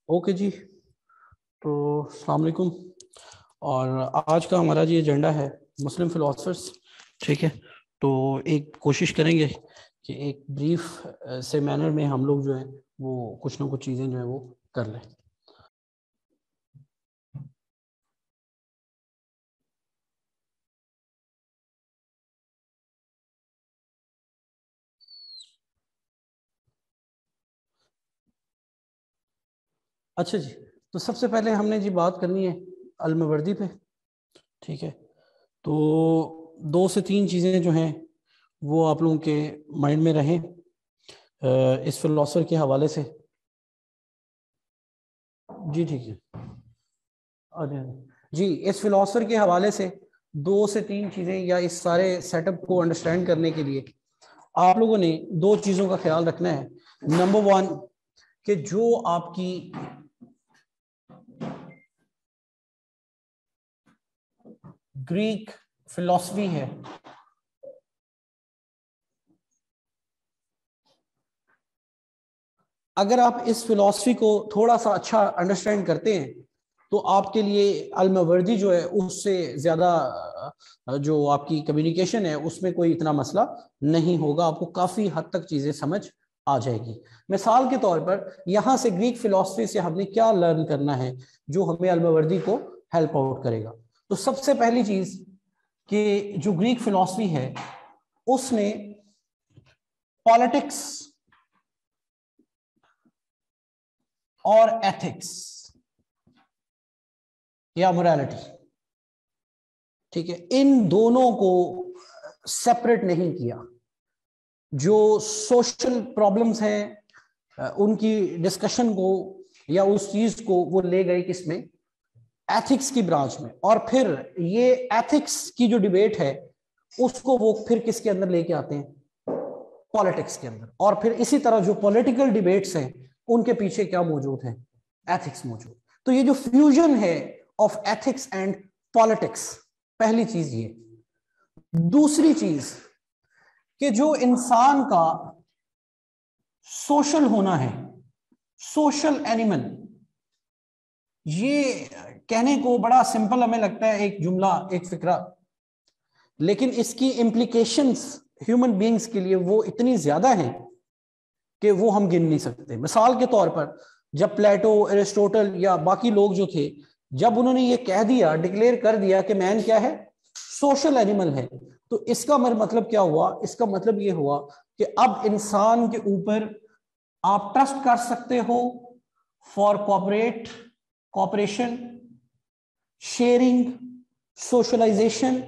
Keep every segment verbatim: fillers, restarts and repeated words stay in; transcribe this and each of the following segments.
Okay जी, तो अस्सलाम वालेकुम। और आज का हमारा जी एजेंडा है मुस्लिम फिलोसफर्स। ठीक है, तो एक कोशिश करेंगे कि एक ब्रीफ से मैनर में हम लोग जो है वो कुछ ना कुछ चीज़ें जो है वो कर लें। अच्छा जी, तो सबसे पहले हमने जी बात करनी है अल-मावर्दी पे। ठीक है, तो दो से तीन चीज़ें जो हैं वो आप लोगों के माइंड में रहें इस फिलोसफर के हवाले से। जी ठीक है, अरे जी, इस फिलोसफर के हवाले से दो से तीन चीज़ें या इस सारे सेटअप को अंडरस्टैंड करने के लिए आप लोगों ने दो चीज़ों का ख्याल रखना है। नंबर वन, कि जो आपकी ग्रीक फिलॉसफी है, अगर आप इस फिलॉसफी को थोड़ा सा अच्छा अंडरस्टैंड करते हैं तो आपके लिए अल-मावर्दी जो है उससे ज़्यादा जो आपकी कम्युनिकेशन है उसमें कोई इतना मसला नहीं होगा, आपको काफ़ी हद तक चीज़ें समझ आ जाएगी। मिसाल के तौर पर यहाँ से ग्रीक फिलॉसफी से हमने क्या लर्न करना है जो हमें अल-मावर्दी को हेल्प आउट करेगा। तो सबसे पहली चीज़ कि जो ग्रीक फिलॉसफी है उसने पॉलिटिक्स और एथिक्स या मोरालिटी, ठीक है, इन दोनों को सेपरेट नहीं किया। जो सोशल प्रॉब्लम्स हैं उनकी डिस्कशन को या उस चीज को वो ले गए किसमें, एथिक्स की ब्रांच में। और फिर ये एथिक्स की जो डिबेट है उसको वो फिर किसके अंदर लेके आते हैं, पॉलिटिक्स के अंदर। और फिर इसी तरह जो पॉलिटिकल डिबेट्स हैं उनके पीछे क्या मौजूद है, एथिक्स मौजूद। तो ये जो फ्यूजन है ऑफ एथिक्स एंड पॉलिटिक्स, पहली चीज ये। दूसरी चीज कि जो इंसान का सोशल होना है, सोशल एनिमल, ये कहने को बड़ा सिंपल हमें लगता है, एक जुमला, एक फिक्रा, लेकिन इसकी इम्प्लीकेशंस ह्यूमन बीइंग्स के लिए वो इतनी ज्यादा हैं कि वो हम गिन नहीं सकते। मिसाल के तौर पर जब प्लेटो, एरिस्टोटल या बाकी लोग जो थे, जब उन्होंने ये कह दिया, डिक्लेयर कर दिया कि मैन क्या है, सोशल एनिमल है, तो इसका मतलब क्या हुआ, इसका मतलब ये हुआ कि अब इंसान के ऊपर आप ट्रस्ट कर सकते हो for cooperate cooperation, sharing, socialization.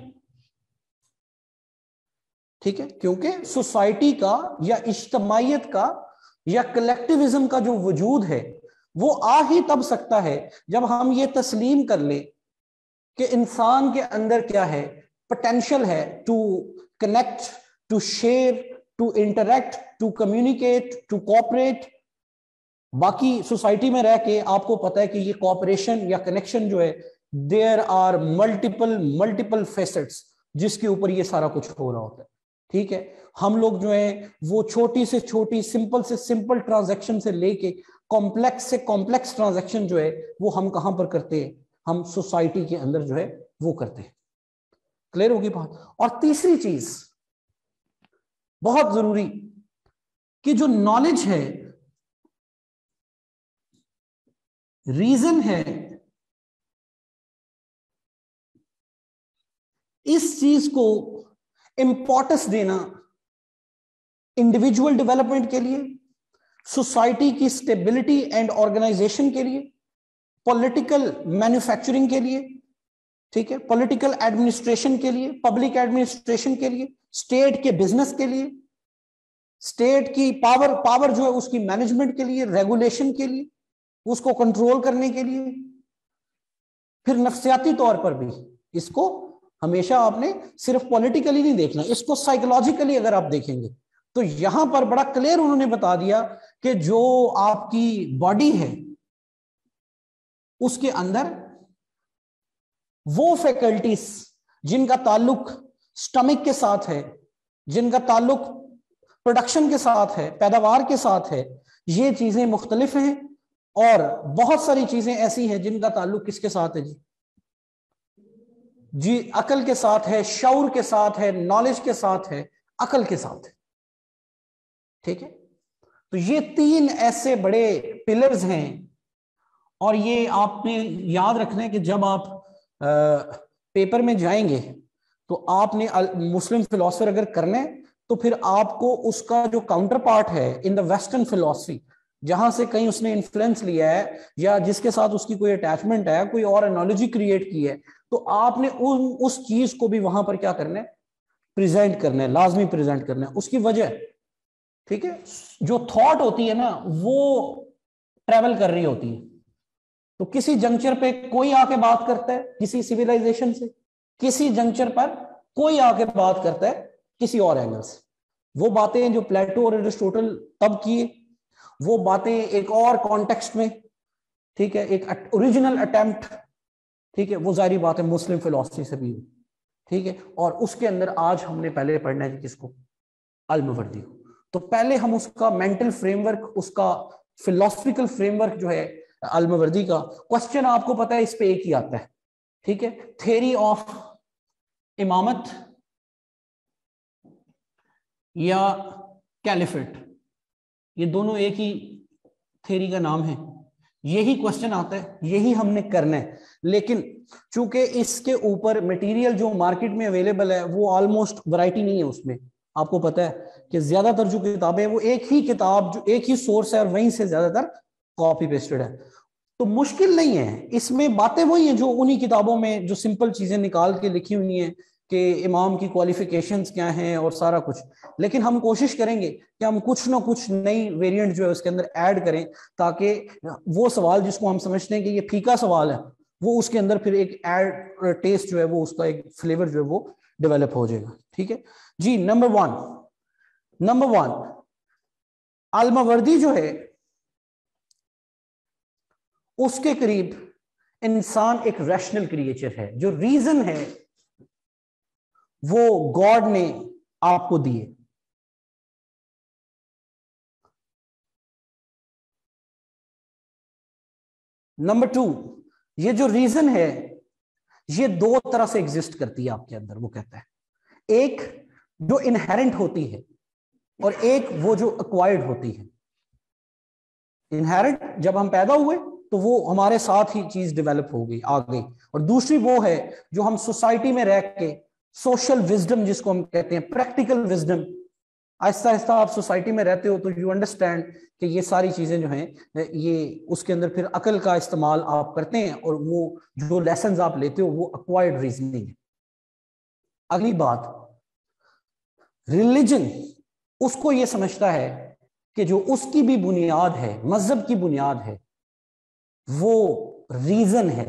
ठीक है, क्योंकि सोसाइटी का या इज्तमाइयत का या कलेक्टिविज्म का जो वजूद है वो आ ही तब सकता है जब हम ये तस्लीम कर ले कि इंसान के अंदर क्या है, पोटेंशियल है to connect, to share, to interact, to communicate, to cooperate. बाकी सोसाइटी में रह के आपको पता है कि ये कोऑपरेशन या कनेक्शन जो है, there are multiple multiple facets जिसके ऊपर ये सारा कुछ हो रहा होता है। ठीक है, हम लोग जो है वो छोटी से छोटी, सिंपल से सिंपल ट्रांजैक्शन से लेके कॉम्प्लेक्स से कॉम्प्लेक्स ट्रांजैक्शन जो है वो हम कहां पर करते हैं, हम सोसाइटी के अंदर जो है वो करते हैं। क्लियर होगी बात। और तीसरी चीज बहुत जरूरी, कि जो नॉलेज है, रीजन है, इस चीज को इंपॉर्टेंस देना इंडिविजुअल डेवलपमेंट के लिए, सोसाइटी की स्टेबिलिटी एंड ऑर्गेनाइजेशन के लिए, पॉलिटिकल मैन्युफैक्चरिंग के लिए, ठीक है, पॉलिटिकल एडमिनिस्ट्रेशन के लिए, पब्लिक एडमिनिस्ट्रेशन के लिए, स्टेट के बिजनेस के लिए, स्टेट की पावर पावर जो है उसकी मैनेजमेंट के लिए, रेगुलेशन के लिए, उसको कंट्रोल करने के लिए। फिर नफ्सियाती तौर पर भी इसको हमेशा आपने सिर्फ पॉलिटिकली नहीं देखना, इसको साइकोलॉजिकली अगर आप देखेंगे तो यहां पर बड़ा क्लियर उन्होंने बता दिया कि जो आपकी बॉडी है उसके अंदर वो फैकल्टीज जिनका ताल्लुक स्टमक के साथ है, जिनका ताल्लुक प्रोडक्शन के साथ है, पैदावार के साथ है, ये चीजें मुख्तलिफ हैं। और बहुत सारी चीजें ऐसी हैं जिनका ताल्लुक किसके साथ है जी जी अकल के साथ है, शऊर के साथ है, नॉलेज के साथ है, अकल के साथ है। ठीक है, तो ये तीन ऐसे बड़े पिलर्स हैं और ये आपने याद रखना है कि जब आप आ, पेपर में जाएंगे तो आपने मुस्लिम फिलोसफर अगर करना है तो फिर आपको उसका जो काउंटर पार्ट है इन द वेस्टर्न फिलोसफी, जहां से कहीं उसने इन्फ्लुएंस लिया है या जिसके साथ उसकी कोई अटैचमेंट है, कोई और एनोलॉजी क्रिएट की है, तो आपने उन उस चीज को भी वहां पर क्या करना है, प्रेजेंट करना है, लाजमी प्रेजेंट करना है। उसकी वजह, ठीक है, जो थॉट होती है ना वो ट्रेवल कर रही होती है। तो किसी जंक्चर पे कोई आके बात करता है किसी सिविलाइजेशन से, किसी जंक्चर पर कोई आके बात करता है किसी और एंगल से। वो बातें जो प्लेटो और एरिस्टोटल तब किए, वो बातें एक और कॉन्टेक्स्ट में, ठीक है, एक ओरिजिनल अटेम्प्ट, ठीक है, वो जारी बात है मुस्लिम फिलॉसफी से भी, ठीक है। और उसके अंदर आज हमने पहले पढ़ना है किसको, अल-मावर्दी को। तो पहले हम उसका मेंटल फ्रेमवर्क, उसका फिलोसफिकल फ्रेमवर्क जो है अल-मावर्दी का, क्वेश्चन आपको पता है इस पे एक ही आता है, ठीक है, थ्योरी ऑफ इमामत या कैलिफेट, ये दोनों एक ही थ्योरी का नाम है, यही क्वेश्चन आता है, यही हमने करना है। लेकिन चूंकि इसके ऊपर मटेरियल जो मार्केट में अवेलेबल है वो ऑलमोस्ट वैरायटी नहीं है उसमें, आपको पता है कि ज्यादातर जो किताबें वो एक ही किताब, जो एक ही सोर्स है और वहीं से ज्यादातर कॉपी पेस्टेड है। तो मुश्किल नहीं है, इसमें बातें वही हैं जो उन्हीं किताबों में जो सिंपल चीजें निकाल के लिखी हुई हैं कि इमाम की क्वालिफिकेशंस क्या हैं और सारा कुछ। लेकिन हम कोशिश करेंगे कि हम कुछ ना कुछ नई वेरिएंट जो है उसके अंदर ऐड करें, ताकि वो सवाल जिसको हम समझते हैं कि ये फीका सवाल है, वो उसके अंदर फिर एक ऐड टेस्ट जो है वो उसका एक फ्लेवर जो है वो डेवलप हो जाएगा। ठीक है जी। Number one number one al Mawardi जो है उसके करीब इंसान एक रैशनल क्रिएचर है, जो रीजन है वो गॉड ने आपको दिए। नंबर टू, ये जो रीजन है ये दो तरह से एग्जिस्ट करती है आपके अंदर। वो कहता है एक जो इनहेरेंट होती है और एक वो जो एक्वायर्ड होती है। इनहेरेंट जब हम पैदा हुए तो वो हमारे साथ ही चीज डेवलप हो गई, आ गई, और दूसरी वो है जो हम सोसाइटी में रह के सोशल विजडम जिसको हम कहते हैं, प्रैक्टिकल विजडम, आहिस्ता आहिस्ता आप सोसाइटी में रहते हो तो यू अंडरस्टैंड कि ये सारी चीजें जो हैं ये उसके अंदर फिर अकल का इस्तेमाल आप करते हैं और वो जो लेसन्स आप लेते हो वो एक्वायर्ड रीजनिंग है। अगली बात, रिलीजन उसको ये समझता है कि जो उसकी भी बुनियाद है, मजहब की बुनियाद है, वो रीजन है।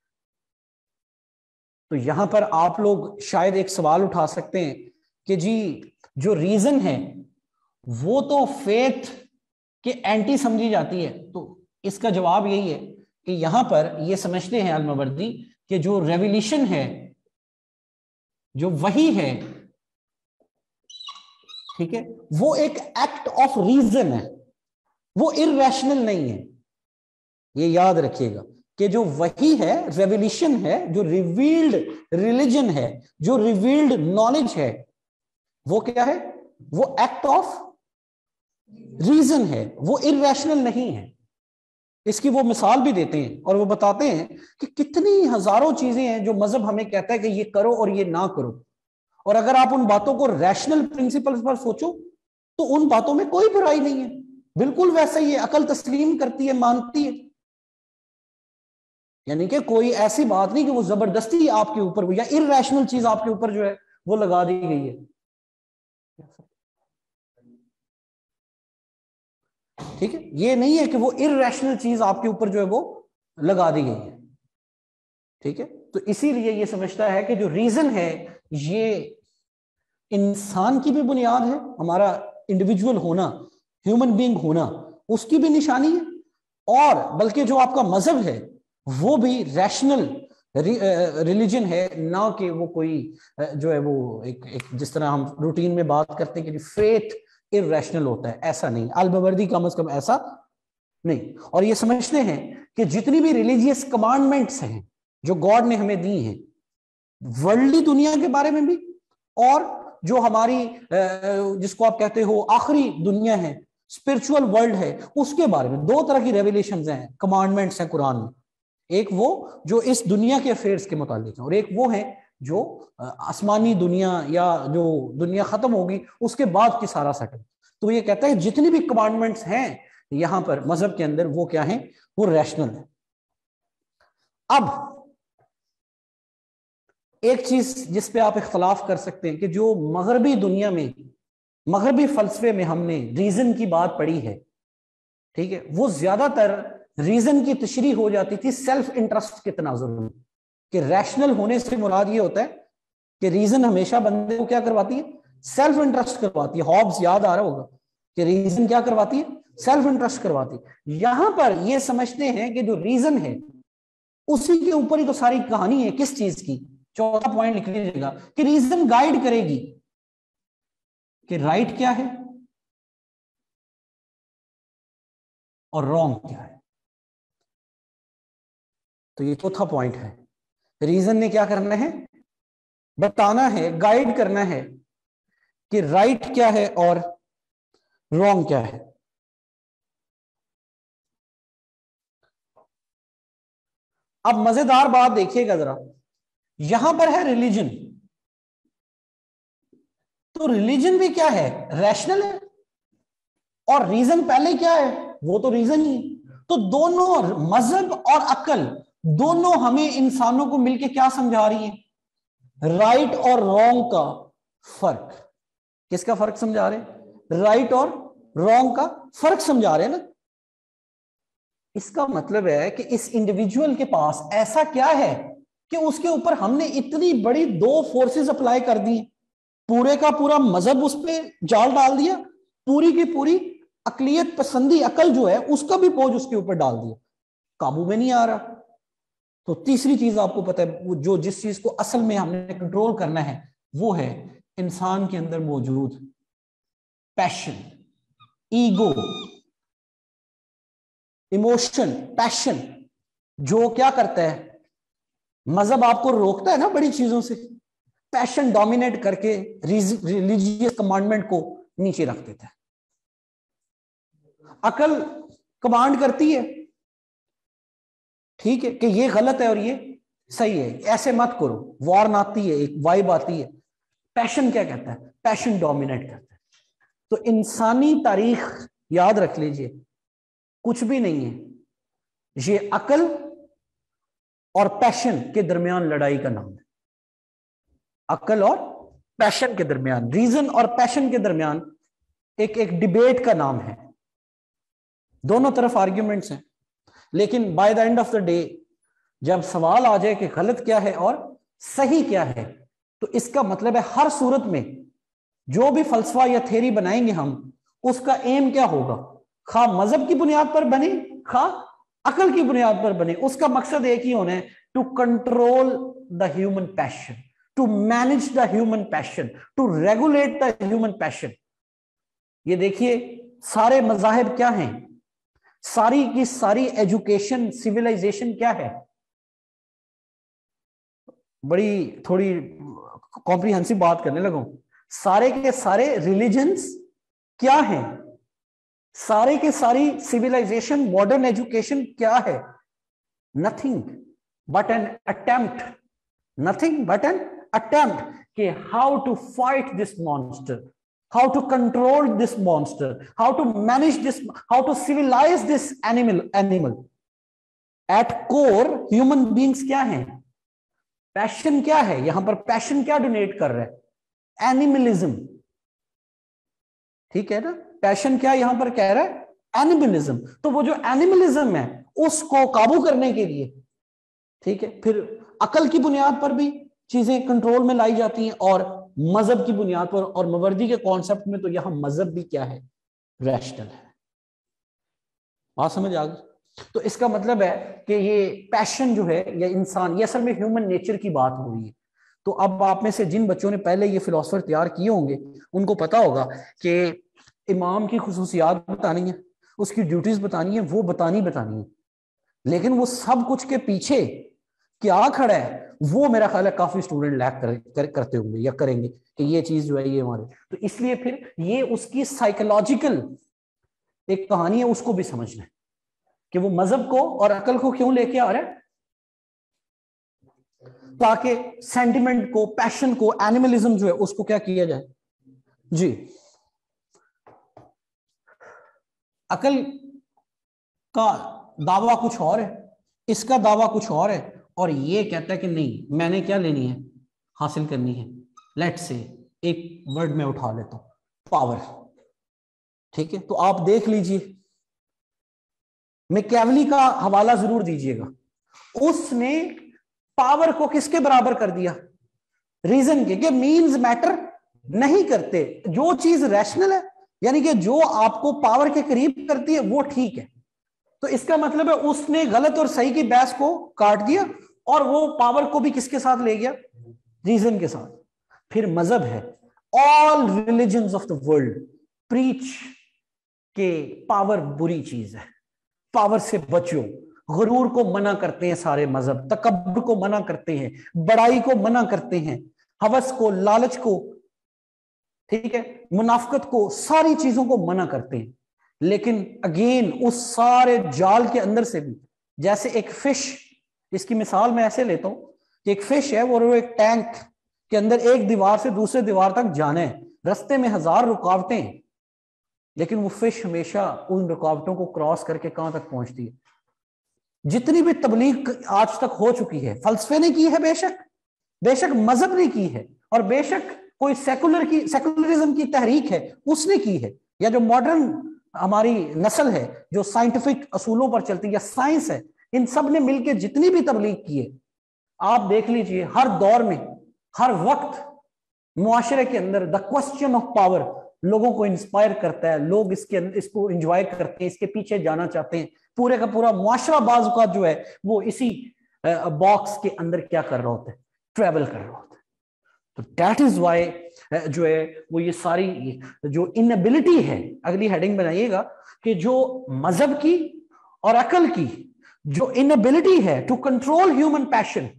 तो यहां पर आप लोग शायद एक सवाल उठा सकते हैं कि जी जो रीजन है वो तो फेथ के एंटी समझी जाती है। तो इसका जवाब यही है कि यहां पर ये समझते हैं अल-मावर्दी कि जो रेवोल्यूशन है, जो वही है, ठीक है, वो एक एक्ट ऑफ रीजन है, वो इररेशनल नहीं है। ये याद रखिएगा कि जो वही है, रेवोल्यूशन है, जो रिवील्ड रिलीजन है, जो रिवील्ड नॉलेज है, वो क्या है, वो एक्ट ऑफ रीजन है, वो इररेशनल नहीं है। इसकी वो मिसाल भी देते हैं और वो बताते हैं कि कितनी हजारों चीजें हैं जो मजहब हमें कहता है कि ये करो और ये ना करो, और अगर आप उन बातों को रैशनल प्रिंसिपल्स पर सोचो तो उन बातों में कोई बुराई नहीं है, बिल्कुल वैसा ही है, अकल तस्लीम करती है, मानती है। यानी कि कोई ऐसी बात नहीं कि वो जबरदस्ती आपके ऊपर या इररेशनल चीज आपके ऊपर जो है वो लगा दी गई है। ठीक है, ये नहीं है कि वो इररेशनल चीज आपके ऊपर जो है वो लगा दी गई है। ठीक है, तो इसीलिए ये समझता है कि जो रीजन है ये इंसान की भी बुनियाद है, हमारा इंडिविजुअल होना, ह्यूमन बीइंग होना, उसकी भी निशानी है, और बल्कि जो आपका मजहब है वो भी रैशनल रिलीजन है, ना कि वो कोई जो है वो एक, एक जिस तरह हम रूटीन में बात करते हैं कि फेथ इररेशनल होता है, ऐसा नहीं। अल-मावर्दी कम अज कम ऐसा नहीं। और ये समझते हैं कि जितनी भी रिलीजियस कमांडमेंट्स हैं जो गॉड ने हमें दी हैं, वर्ल्डली दुनिया के बारे में भी, और जो हमारी जिसको आप कहते हो आखिरी दुनिया है, स्पिरिचुअल वर्ल्ड है, उसके बारे में दो तरह की रेवलेशंस हैं, कमांडमेंट्स हैं कुरान में। एक वो जो इस दुनिया के अफेयर्स के मुतालिक है, और एक वो है जो आसमानी दुनिया या जो दुनिया खत्म होगी उसके बाद की सारा सेटल। तो ये कहता है जितनी भी कमांडमेंट्स हैं यहां पर मजहब के अंदर वो क्या है, वो रैशनल है। अब एक चीज जिस पे आप इख्तलाफ कर सकते हैं कि जो मगरबी दुनिया में, मगरबी फलसफे में हमने रीजन की बात पढ़ी है, ठीक है, वो ज्यादातर रीजन की तशरीह हो जाती थी सेल्फ इंटरेस्ट के तनाजुर में, कि रैशनल होने से मुराद ये होता है कि रीजन हमेशा बंदे को क्या करवाती है, सेल्फ इंटरेस्ट करवाती है। हॉब्स याद आ रहा होगा कि रीजन क्या करवाती है, सेल्फ इंटरेस्ट करवाती है। यहां पर ये समझते हैं कि जो रीजन है उसी के ऊपर ही तो सारी कहानी है। किस चीज की, चौथा पॉइंट लिख लीजिएगा कि रीजन गाइड करेगी कि राइट क्या है और रॉन्ग क्या है। तो ये चौथा पॉइंट है, रीजन ने क्या करना है, बताना है, गाइड करना है कि राइट क्या है और रॉन्ग क्या है। अब मजेदार बात देखिएगा जरा, यहां पर है रिलीजन, तो रिलीजन भी क्या है, रैशनल है, और रीजन पहले क्या है, वो तो रीजन ही। तो दोनों, मजहब और अकल, दोनों हमें इंसानों को मिलकर क्या समझा रही है, राइट और रॉन्ग का फर्क। किसका फर्क समझा रहे हैं, राइट और रॉन्ग का फर्क समझा रहे हैं ना। इसका मतलब है कि इस इंडिविजुअल के पास ऐसा क्या है कि उसके ऊपर हमने इतनी बड़ी दो फोर्सेस अप्लाई कर दी, पूरे का पूरा मजहब उस पर जाल डाल दिया, पूरी की पूरी अकलियत पसंदी अकल जो है उसका भी बोझ उसके ऊपर डाल दिया, काबू में नहीं आ रहा। तो तीसरी चीज आपको पता है, जो जिस चीज को असल में हमने कंट्रोल करना है वो है इंसान के अंदर मौजूद पैशन, ईगो, इमोशन, पैशन, जो क्या करता है, मजहब आपको रोकता है ना बड़ी चीजों से, पैशन डोमिनेट करके रिलीजियस कमांडमेंट को नीचे रख देता है। अकल कमांड करती है, ठीक है, कि ये गलत है और ये सही है, ऐसे मत करो, वार्न आती है, एक वाइब आती है। पैशन क्या कहता है, पैशन डोमिनेट करता है। तो इंसानी तारीख याद रख लीजिए, कुछ भी नहीं है, ये अकल और पैशन के दरमियान लड़ाई का नाम है। अकल और पैशन के दरमियान, रीजन और पैशन के दरमियान एक एक डिबेट का नाम है। दोनों तरफ आर्ग्यूमेंट्स हैं, लेकिन by the end of the day जब सवाल आ जाए कि गलत क्या है और सही क्या है, तो इसका मतलब है हर सूरत में जो भी फलसफा या थ्योरी बनाएंगे हम, उसका एम क्या होगा, खा मजहब की बुनियाद पर बने खा अकल की बुनियाद पर बने, उसका मकसद एक ही होना है, to control the human passion, to manage the human passion, to regulate the human passion. ये देखिए सारे मजाहिब क्या हैं, सारी की सारी एजुकेशन, सिविलाइजेशन क्या है, बड़ी थोड़ी कॉम्प्रिहेंसिव बात करने लगूं, सारे के सारे रिलीजन्स क्या हैं, सारे के सारी सिविलाइजेशन, मॉडर्न एजुकेशन क्या है, nothing but an attempt, nothing but an attempt कि how to fight this monster, how to control this monster, how to manage this, how to civilize this animal animal at core human beings क्या हैं, passion क्या है, यहां पर passion क्या donate कर रहा है, एनिमलिज्म, ठीक है ना, पैशन क्या यहां पर कह रहा है, एनिमलिज्म। तो वो जो एनिमलिज्म है उसको काबू करने के लिए, ठीक है, फिर अकल की बुनियाद पर भी चीजें कंट्रोल में लाई जाती हैं और मजहब की बुनियाद पर, और मवर्दी के कॉन्सेप्ट में तो यहां मजहब भी क्या है, रैशनल है। बात समझ आ गई। तो इसका मतलब है कि ये पैशन जो है या इंसान, ये असल में ह्यूमन नेचर की बात हो रही है। तो अब आप में से जिन बच्चों ने पहले ये फिलोसफर तैयार किए होंगे उनको पता होगा कि इमाम की खुसूसियात बतानी है, उसकी ड्यूटीज बतानी है, वो बतानी बतानी है, लेकिन वो सब कुछ के पीछे क्या खड़ा है वो मेरा ख्याल है काफी स्टूडेंट लैक कर, कर, करते होंगे या करेंगे कि ये चीज जो है ये हमारे, तो इसलिए फिर ये उसकी साइकोलॉजिकल एक कहानी है, उसको भी समझना है कि वो मजहब को और अकल को क्यों लेके आ रहा है, ताकि सेंटिमेंट को, पैशन को, एनिमलिज्म जो है उसको क्या किया जाए। जी, अकल का दावा कुछ और है, इसका दावा कुछ और है, और ये कहता है कि नहीं मैंने क्या लेनी है, हासिल करनी है, लेट्स से एक वर्ड में उठा लेता हूं, पावर। ठीक है, तो आप देख लीजिए, मैकियावेली का हवाला जरूर दीजिएगा, उसने पावर को किसके बराबर कर दिया, रीजन के, कि मीन्स मैटर नहीं करते, जो चीज रैशनल है यानी कि जो आपको पावर के करीब करती है वो ठीक है। तो इसका मतलब है उसने गलत और सही की बहस को काट दिया और वो पावर को भी किसके साथ ले गया, रीजन के साथ। फिर मजहब है, all religions of the world preach के पावर बुरी चीज है, पावर से बचो, गुरूर को मना करते हैं सारे मजहब, तकब्बुर को मना करते हैं, बड़ाई को मना करते हैं, हवस को, लालच को, ठीक है, मुनाफकत को, सारी चीजों को मना करते हैं। लेकिन अगेन उस सारे जाल के अंदर से भी, जैसे एक फिश, इसकी मिसाल मैं ऐसे लेता हूं कि एक फिश है, वो एक टैंक के अंदर एक दीवार से दूसरे दीवार तक जाना है, रास्ते में हजार रुकावटें हैं, लेकिन वो फिश हमेशा उन रुकावटों को क्रॉस करके कहां तक पहुंचती है। जितनी भी तबलीग आज तक हो चुकी है, फलसफे ने की है बेशक, बेशक मजहब ने की है, और बेशक कोई सेकुलर की सेकुलरिज्म की तहरीक है उसने की है, या जो मॉडर्न हमारी नस्ल है जो साइंटिफिक असूलों पर चलती है या साइंस है, इन सब ने मिलकर जितनी भी तबलीग की है, आप देख लीजिए हर दौर में, हर वक्त मुआशरे के अंदर द क्वेश्चन ऑफ पावर लोगों को इंस्पायर करता है, लोग इसके इसको एंजॉय करते हैं, इसके पीछे जाना चाहते हैं। पूरे का पूरा मुआशरा बाज का जो है वो इसी बॉक्स के अंदर क्या कर रहा होता है, ट्रेवल कर रहा होता है। तो दैट इज वाई जो है वो ये सारी जो इनएबिलिटी है, अगली हेडिंग बनाइएगा कि जो मजहब की और अकल की जो इनएबिलिटी है टू कंट्रोल ह्यूमन पैशन,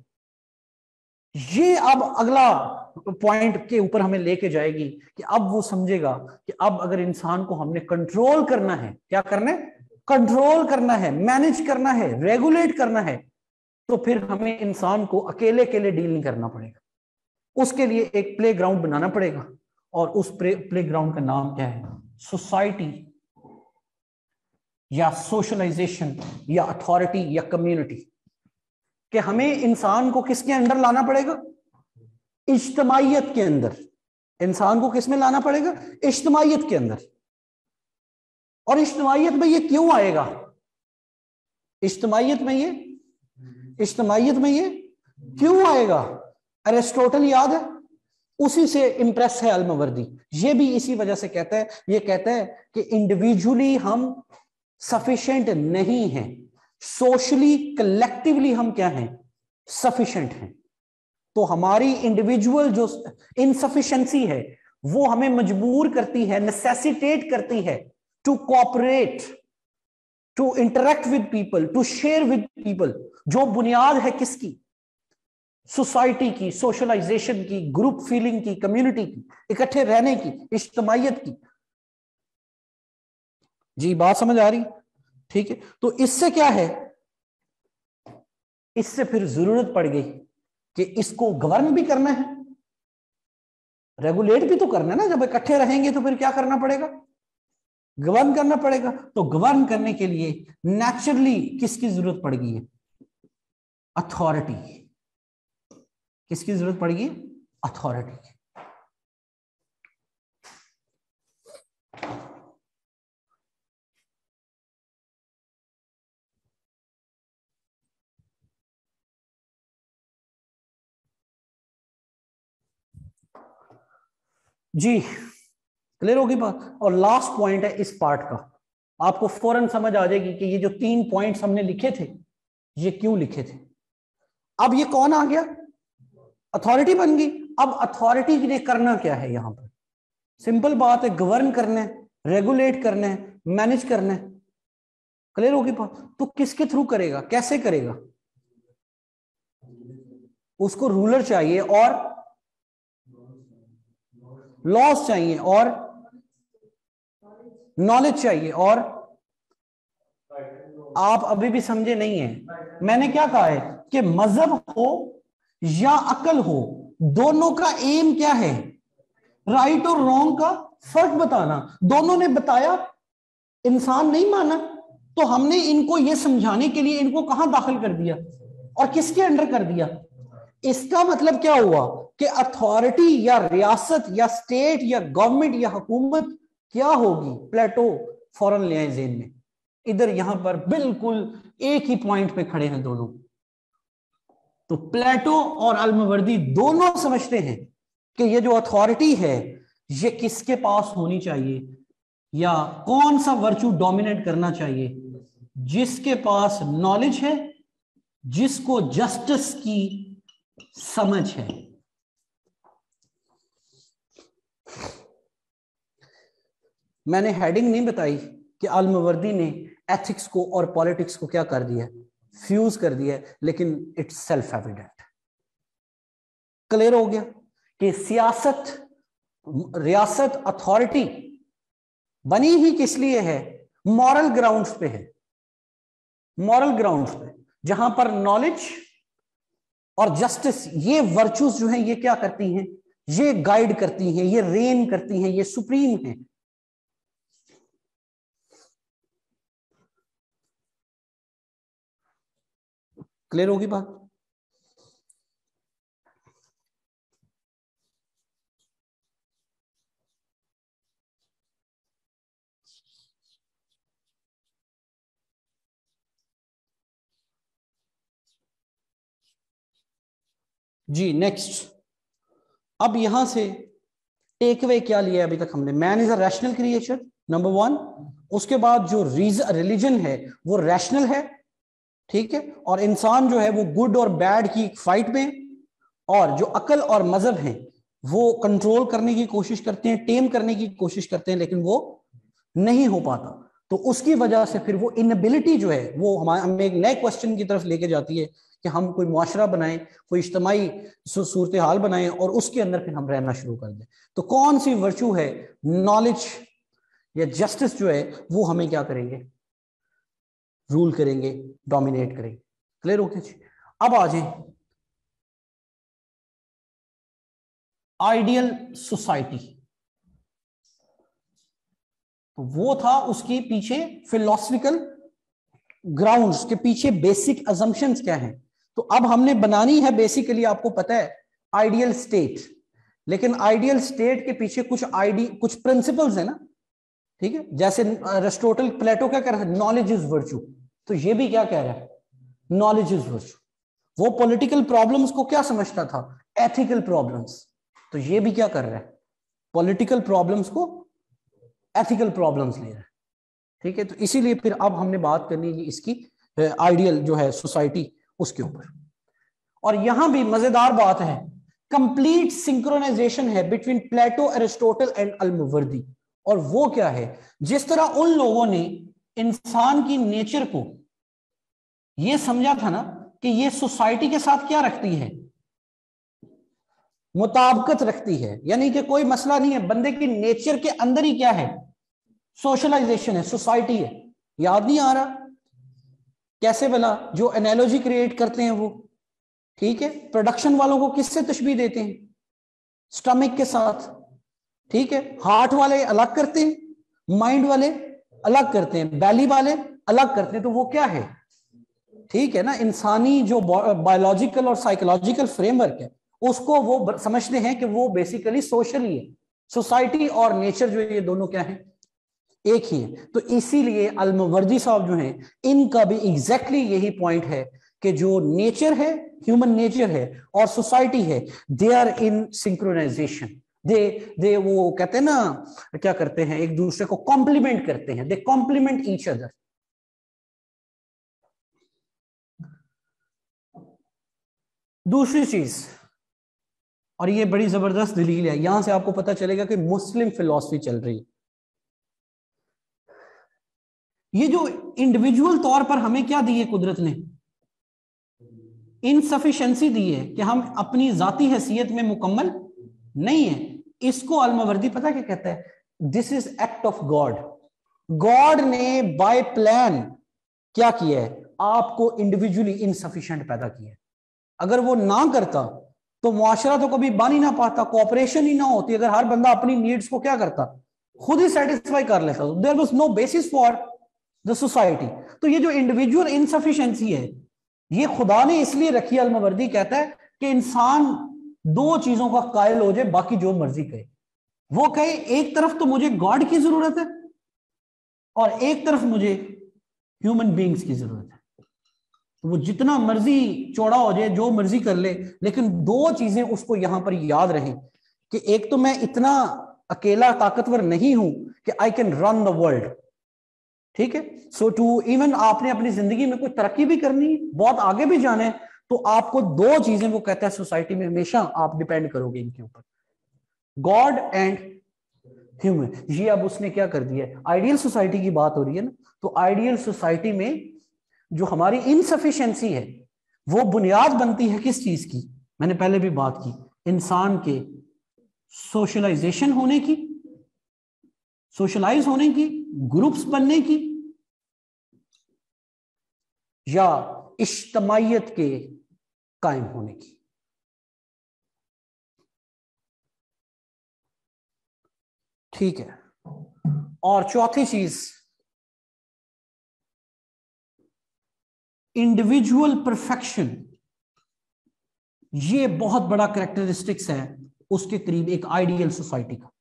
ये अब अगला पॉइंट के ऊपर हमें लेके जाएगी कि अब वो समझेगा कि अब अगर इंसान को हमने कंट्रोल करना है, क्या करना है, कंट्रोल करना है, मैनेज करना है, रेगुलेट करना है, तो फिर हमें इंसान को अकेले अकेले डील नहीं करना पड़ेगा, उसके लिए एक प्ले ग्राउंड बनाना पड़ेगा। और उस प्ले ग्राउंड का नाम क्या है, सोसाइटी या सोशलाइजेशन या अथॉरिटी या कम्युनिटी। कि हमें इंसान को किसके अंदर लाना पड़ेगा, इज्तमाइयत के अंदर। इंसान को किसमें लाना पड़ेगा, इज्तमाइयत के अंदर। और इज्तमाइयत में ये क्यों आएगा, इज्तमाइयत में ये इज्तमाइयत में ये क्यों आएगा, अरिस्टोटल याद है, उसी से इंप्रेस है अल-मवर्दी। ये भी इसी वजह से कहता है, ये कहता है कि इंडिविजुअली हम सफिशिएंट नहीं हैं, सोशली कलेक्टिवली हम क्या हैं, सफिशिएंट हैं। तो हमारी इंडिविजुअल जो इनसफिशिएंसी है वो हमें मजबूर करती है, नेसेसिटेट करती है to cooperate, to interact with people, to share with people. जो बुनियाद है किसकी, सोसाइटी की, सोशलाइजेशन की, ग्रुप फीलिंग की, कम्युनिटी की, इकट्ठे रहने की, इज्तिमाइयत की। जी बात समझ आ रही, ठीक है। तो इससे क्या है, इससे फिर जरूरत पड़ गई कि इसको गवर्न भी करना है, रेगुलेट भी तो करना है ना। जब इकट्ठे रहेंगे तो फिर क्या करना पड़ेगा, गवर्न करना पड़ेगा। तो गवर्न करने के लिए नेचुरली किसकी जरूरत पड़ गई है, अथॉरिटी। किसकी जरूरत पड़ेगी, अथॉरिटी की। जी क्लियर होगी बात। और लास्ट पॉइंट है इस पार्ट का, आपको फौरन समझ आ जाएगी कि ये जो तीन पॉइंट्स हमने लिखे थे ये क्यों लिखे थे। अब ये कौन आ गया, अथॉरिटी बन गई। अब अथॉरिटी के लिए करना क्या है, यहां पर सिंपल बात है, गवर्न करना है, रेगुलेट करना है, मैनेज करना है। क्लियर होगी बात? तो किसके थ्रू करेगा, कैसे करेगा? उसको रूलर चाहिए और लॉस चाहिए और नॉलेज चाहिए, और आप अभी भी समझे नहीं है। मैंने क्या कहा है कि मजहब हो या अकल हो, दोनों का एम क्या है? राइट और रॉन्ग का फर्क बताना। दोनों ने बताया, इंसान नहीं माना, तो हमने इनको यह समझाने के लिए इनको कहां दाखिल कर दिया और किसके अंडर कर दिया? इसका मतलब क्या हुआ कि अथॉरिटी या रियासत या स्टेट या गवर्नमेंट या हुकूमत क्या होगी? प्लेटो फौरन ले आए जेन में। इधर यहां पर बिल्कुल एक ही पॉइंट पे खड़े हैं दोनों। तो प्लेटो और अल्मवर्दी दोनों समझते हैं कि ये जो अथॉरिटी है ये किसके पास होनी चाहिए, या कौन सा वर्चू डोमिनेट करना चाहिए? जिसके पास नॉलेज है, जिसको जस्टिस की समझ है। मैंने हेडिंग नहीं बताई कि अल्मवर्दी ने एथिक्स को और पॉलिटिक्स को क्या कर दिया, फ्यूज कर दिया, लेकिन इट्स सेल्फ एविडेंट। क्लियर हो गया कि सियासत, रियासत, अथॉरिटी बनी ही किस लिए है? मॉरल ग्राउंड्स पे है। मॉरल ग्राउंड्स पे, जहां पर नॉलेज और जस्टिस, ये वर्चूज जो हैं, ये क्या करती हैं? ये गाइड करती हैं, ये रेन करती हैं, ये सुप्रीम हैं। क्लियर होगी बात? जी नेक्स्ट। अब यहां से टेकअवे क्या लिया अभी तक हमने? Man is a rational creature, number one. उसके बाद जो रीजन रिलीजन है वो रैशनल है, ठीक है, और इंसान जो है वो गुड और बैड की फाइट में, और जो अकल और मजहब है वो कंट्रोल करने की कोशिश करते हैं, टेम करने की कोशिश करते हैं, लेकिन वो नहीं हो पाता। तो उसकी वजह से फिर वो इनएबिलिटी जो है वो हमारे हमें एक नए क्वेश्चन की तरफ लेके जाती है कि हम कोई मुआशरा बनाएं, कोई इज्तिमाई सूरत हाल बनाएं, और उसके अंदर फिर हम रहना शुरू कर दें। तो कौन सी वर्चू है? नॉलेज या जस्टिस जो है वो हमें क्या करेंगे? रूल करेंगे, डोमिनेट करेंगे। क्लियर होके जी? अब आ जाए आइडियल सोसाइटी। तो वो था उसके पीछे फिलोसफिकल ग्राउंड्स के पीछे बेसिक अजम्पशंस क्या हैं। तो अब हमने बनानी है बेसिकली, आपको पता है, आइडियल स्टेट। लेकिन आइडियल स्टेट के पीछे कुछ आइडी कुछ प्रिंसिपल्स है ना, ठीक है। जैसे अरिस्टोटल, प्लेटो क्या कह रहा है? Knowledge is virtue. तो ये भी क्या कह रहा है? Knowledge is virtue. वो पॉलिटिकल प्रॉब्लम्स को क्या समझता था? Ethical problems. तो ये भी क्या कर रहा है? पॉलिटिकल प्रॉब्लम्स को एथिकल प्रॉब्लम्स ले रहा है, ठीक है। तो इसीलिए फिर अब हमने बात करनी है इसकी आइडियल जो है सोसाइटी, उसके ऊपर। और यहां भी मजेदार बात है, कंप्लीट सिंक्रोनाइजेशन है between Plato, Aristotle and Al-Mawardi. और वो क्या है? जिस तरह उन लोगों ने इंसान की नेचर को ये समझा था ना कि ये सोसाइटी के साथ क्या रखती है? मुताबिकत रखती है, यानी कि कोई मसला नहीं है, बंदे की नेचर के अंदर ही क्या है? सोशलाइजेशन है, सोसाइटी है। याद नहीं आ रहा कैसे भला? जो एनालॉजी क्रिएट करते हैं वो, ठीक है, प्रोडक्शन वालों को किससे तशबीह देते हैं? स्टमक के साथ, ठीक है। हार्ट वाले अलग करते हैं, माइंड वाले अलग करते हैं, बैली वाले अलग करते हैं। तो वो क्या है? ठीक है ना, इंसानी जो बायोलॉजिकल और साइकोलॉजिकल फ्रेमवर्क है उसको वो समझते हैं कि वो बेसिकली सोशली है। सोसाइटी और नेचर जो है ये दोनों क्या है? एक ही है। तो इसीलिए अल्मवर्दी साहब जो हैं, इनका भी एग्जैक्टली यही पॉइंट है कि जो नेचर है, ह्यूमन नेचर है और सोसाइटी है, दे आर इन सिंक्रोनाइजेशन। दे दे वो कहते हैं ना, क्या करते हैं? एक दूसरे को कॉम्प्लीमेंट करते हैं, दे कॉम्प्लीमेंट ईच अदर। दूसरी चीज, और ये बड़ी जबरदस्त दलील है, यहां से आपको पता चलेगा कि मुस्लिम फिलॉसफी चल रही है। ये जो इंडिविजुअल तौर पर हमें क्या दी है कुदरत ने, इनसफिशिएंसी दी है कि हम अपनी जाती हैसियत में मुकम्मल नहीं है। इसको अल-मावर्दी पता क्या कहता है, this is act of God. God ने बाय प्लान क्या किया है, आपको इंडिविजुअली इनसफिशिएंट पैदा किया है। अगर वो ना करता तो मुआशरा तो कभी बन ही ना पाता, कोऑपरेशन ही ना होती। अगर हर बंदा अपनी नीड्स को क्या करता, खुद ही सेटिस्फाई कर लेता, there was no basis for the society. तो ये जो इंडिविजुअल इनसफिशिएंसी है, ये खुदा ने इसलिए रखी, अल-मावर्दी कहता है कि इंसान दो चीजों का कायल हो जाए, बाकी जो मर्जी कहे। वो कहे एक तरफ तो मुझे गॉड की जरूरत है और एक तरफ मुझे ह्यूमन बीइंग्स की जरूरत है। तो वो जितना मर्जी चौड़ा हो जाए, जो मर्जी कर ले, लेकिन दो चीजें उसको यहां पर याद रहें कि एक तो मैं इतना अकेला ताकतवर नहीं हूं कि I can run the world, ठीक है। सो टू इवन आपने अपनी जिंदगी में कोई तरक्की भी करनी है, बहुत आगे भी जाना है, तो आपको दो चीजें, वो कहता है सोसाइटी में हमेशा आप डिपेंड करोगे इनके ऊपर, गॉड एंड ह्यूमन। ये अब उसने क्या कर दिया है, आइडियल सोसाइटी की बात हो रही है ना, तो आइडियल सोसाइटी में जो हमारी इनसफिशिएंसी है वो बुनियाद बनती है किस चीज की, मैंने पहले भी बात की, इंसान के सोशलाइजेशन होने की, सोशलाइज होने की, ग्रुप्स बनने की, या इज्तमाइयत के कायम होने की। ठीक है। और चौथी चीज, इंडिविजुअल परफेक्शन। ये बहुत बड़ा कैरेक्टरिस्टिक्स है उसके करीब एक आइडियल सोसाइटी का।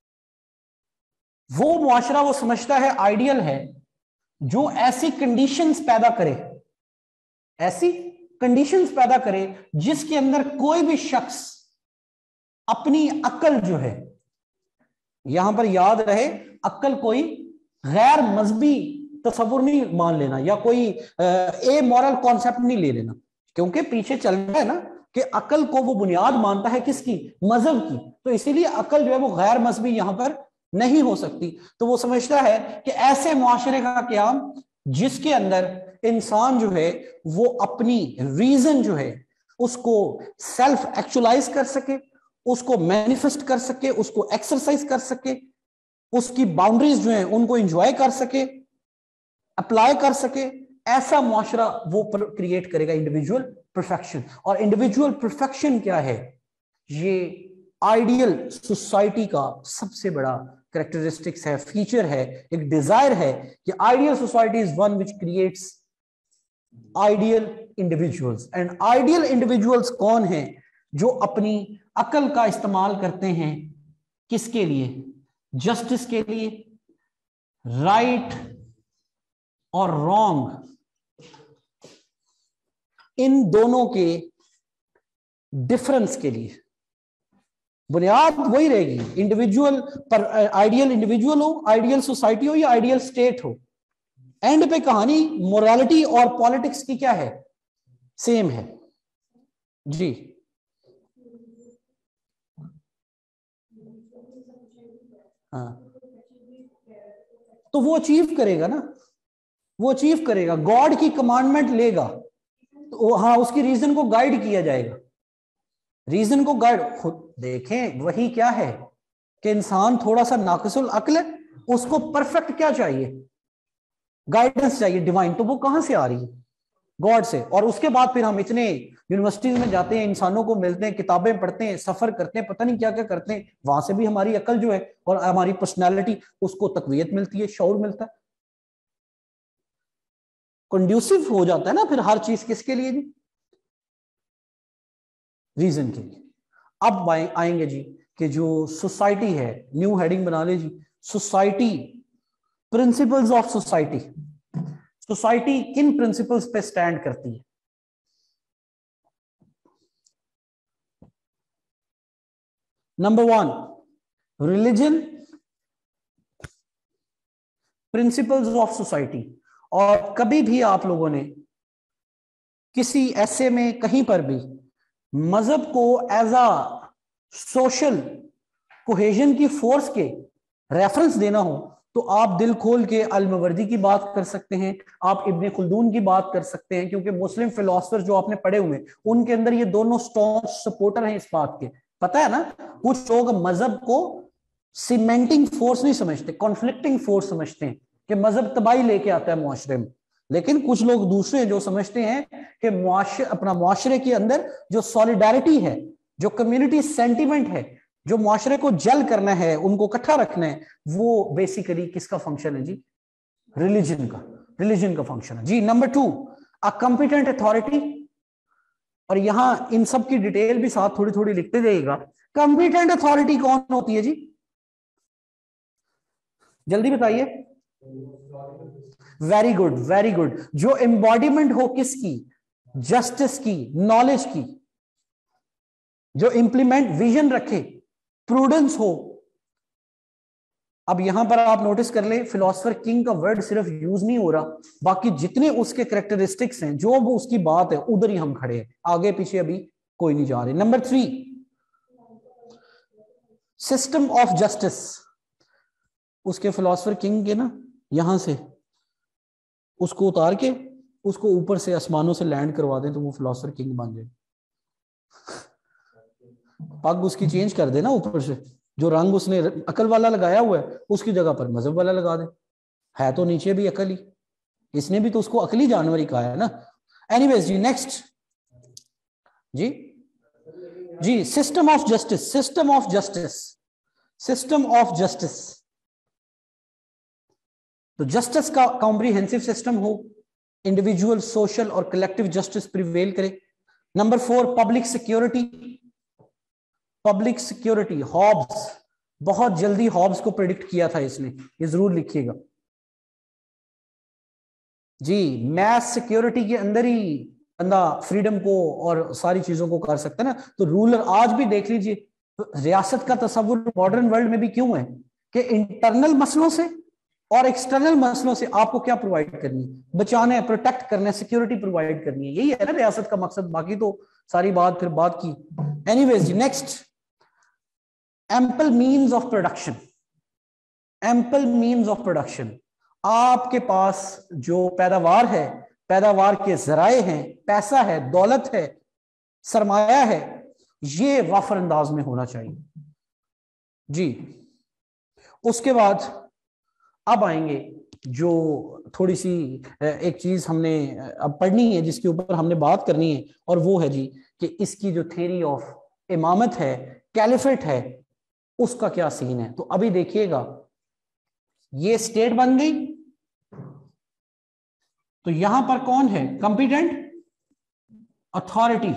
वो मुआशरा वो समझता है आइडियल है जो ऐसी कंडीशंस पैदा करे, ऐसी कंडीशंस पैदा करे जिसके अंदर कोई भी शख्स अपनी अक्ल जो है, यहां पर याद रहे अक्ल कोई गैर मजहबी तस्वुर नहीं मान लेना या कोई ए मॉरल कॉन्सेप्ट नहीं ले लेना, क्योंकि पीछे चल रहा है ना कि अक्ल को वो बुनियाद मानता है किसकी, मजहब की। तो इसीलिए अक्ल जो है वो गैर मजहबी यहां पर नहीं हो सकती। तो वो समझता है कि ऐसे मुआशरे का क्याम जिसके अंदर इंसान जो है वो अपनी रीजन जो है उसको सेल्फ एक्चुअलाइज कर सके, उसको मैनिफेस्ट कर सके, उसको एक्सरसाइज कर सके, उसकी बाउंड्रीज जो है उनको एंजॉय कर सके, अप्लाई कर सके, ऐसा मुआशरा वो क्रिएट करेगा इंडिविजुअल परफेक्शन। और इंडिविजुअल परफेक्शन क्या है, ये आइडियल सोसाइटी का सबसे बड़ा कैरेक्टरिस्टिक्स है, फीचर है, एक डिजायर है कि ideal society is one which creates ideal individuals. And ideal individuals कौन हैं, जो अपनी अकल का इस्तेमाल करते हैं किसके लिए, जस्टिस के लिए, राइट और रॉन्ग, इन दोनों के डिफरेंस के लिए। बुनियाद वही रहेगी, इंडिविजुअल पर आइडियल इंडिविजुअल हो, आइडियल सोसाइटी हो या आइडियल स्टेट हो, एंड पे कहानी मोरालिटी और पॉलिटिक्स की क्या है, सेम है जी। हाँ, तो वो अचीव करेगा ना, वो अचीव करेगा, गॉड की कमांडमेंट लेगा, तो हाँ उसकी रीजन को गाइड किया जाएगा, रीजन को गाइड। खुद देखें वही क्या है कि इंसान थोड़ा सा नाकिसुल अक्ल है, उसको परफेक्ट क्या चाहिए, गाइडेंस चाहिए डिवाइन, तो वो कहां से आ रही है, गॉड से। और उसके बाद फिर हम इतने यूनिवर्सिटीज में जाते हैं, इंसानों को मिलते हैं, किताबें पढ़ते हैं, सफर करते हैं, पता नहीं क्या क्या करते हैं, वहां से भी हमारी अकल जो है और हमारी पर्सनैलिटी उसको तकवीयत मिलती है, शऊर मिलता है, कंड्यूसिव हो जाता है ना फिर हर चीज किसके लिए जी, रीजन के लिए। अब आएंगे जी कि जो सोसाइटी है, न्यू हेडिंग बना ले जी, society, principles of society. Society किन प्रिंसिपल्स पे स्टैंड करती है। Number one, religion, principles of society. और कभी भी आप लोगों ने किसी ऐसे में कहीं पर भी मजहब को एज अ सोशल कोहेजन की फोर्स के रेफरेंस देना हो तो आप दिल खोल के अल-मावर्दी की बात कर सकते हैं, आप इब्ने खुल्दून की बात कर सकते हैं, क्योंकि मुस्लिम फिलोसफर जो आपने पढ़े हुए उनके अंदर ये दोनों स्टॉन्च सपोर्टर हैं इस बात के। पता है ना, कुछ लोग मजहब को सीमेंटिंग फोर्स नहीं समझते, कॉन्फ्लिक्टिंग फोर्स समझते हैं कि मजहब तबाही लेके आता है मुआशरे में, लेकिन कुछ लोग दूसरे जो समझते हैं कि मुआशरे अपना मुआशरे के अंदर जो सॉलिडारिटी है, जो कम्युनिटी सेंटिमेंट है, जो मुआशरे को जल करना है, उनको इकट्ठा रखना है, वो बेसिकली किसका फंक्शन है जी? रिलीजन का, रिलीजन का फंक्शन है जी। Number two, a competent authority, और यहां इन सब की डिटेल भी साथ थोड़ी थोड़ी लिखते जाइएगा। कॉम्पिटेंट अथॉरिटी कौन होती है जी? जल्दी बताइए। Very good, very good. जो एम्बॉडीमेंट हो किसकी? जस्टिस की, नॉलेज की, जो इंप्लीमेंट विजन रखे, प्रूडेंस हो। अब यहां पर आप नोटिस कर ले, फिलोसफर किंग का वर्ड सिर्फ यूज नहीं हो रहा, बाकी जितने उसके कैरेक्टरिस्टिक्स हैं, जो वो उसकी बात है, उधर ही हम खड़े हैं, आगे पीछे अभी कोई नहीं जा रहे। Number three, system of justice. उसके फिलोसफर किंग के ना यहां से उसको उतार के उसको ऊपर से आसमानों से लैंड करवा दें तो वो फिलोसफर किंग बन जाए। पग उसकी चेंज कर देना, ऊपर से जो रंग उसने अकल वाला लगाया हुआ है उसकी जगह पर मजहब वाला लगा दे। है तो नीचे भी अकल ही, इसने भी तो उसको अकली जानवर ही कहा है ना। एनीवेज जी, नेक्स्ट जी जी system of justice, system of justice, system of justice. तो जस्टिस का कॉम्प्रिहेंसिव सिस्टम हो, इंडिविजुअल, सोशल और कलेक्टिव जस्टिस प्रिवेल करे। Number four, public security, public security. Hobbes, बहुत जल्दी हॉब्स को प्रेडिक्ट किया था इसने, ये जरूर लिखिएगा जी। मैस सिक्योरिटी के अंदर ही बंदा फ्रीडम को और सारी चीजों को कर सकता है ना। तो रूलर, आज भी देख लीजिए, रियासत का तस्वुर मॉडर्न वर्ल्ड में भी क्यों है कि इंटरनल मसलों से और एक्सटर्नल मसलों से आपको क्या प्रोवाइड करनी है? बचाना है, प्रोटेक्ट करना है, सिक्योरिटी प्रोवाइड करनी है, यही है ना रियासत का मकसद। बाकी तो सारी बात फिर बात की। Anyways, next, ample means of production, ample means of production. आपके पास जो पैदावार है, पैदावार के जराए हैं, पैसा है, दौलत है, सरमाया है, ये वाफर अंदाज में होना चाहिए जी। उसके बाद अब आएंगे जो थोड़ी सी एक चीज हमने अब पढ़नी है, जिसके ऊपर हमने बात करनी है, और वो है जी कि इसकी जो थ्योरी ऑफ इमामत है, कैलिफेट है, उसका क्या सीन है। तो अभी देखिएगा, ये स्टेट बन गई, तो यहां पर कौन है? Competent authority.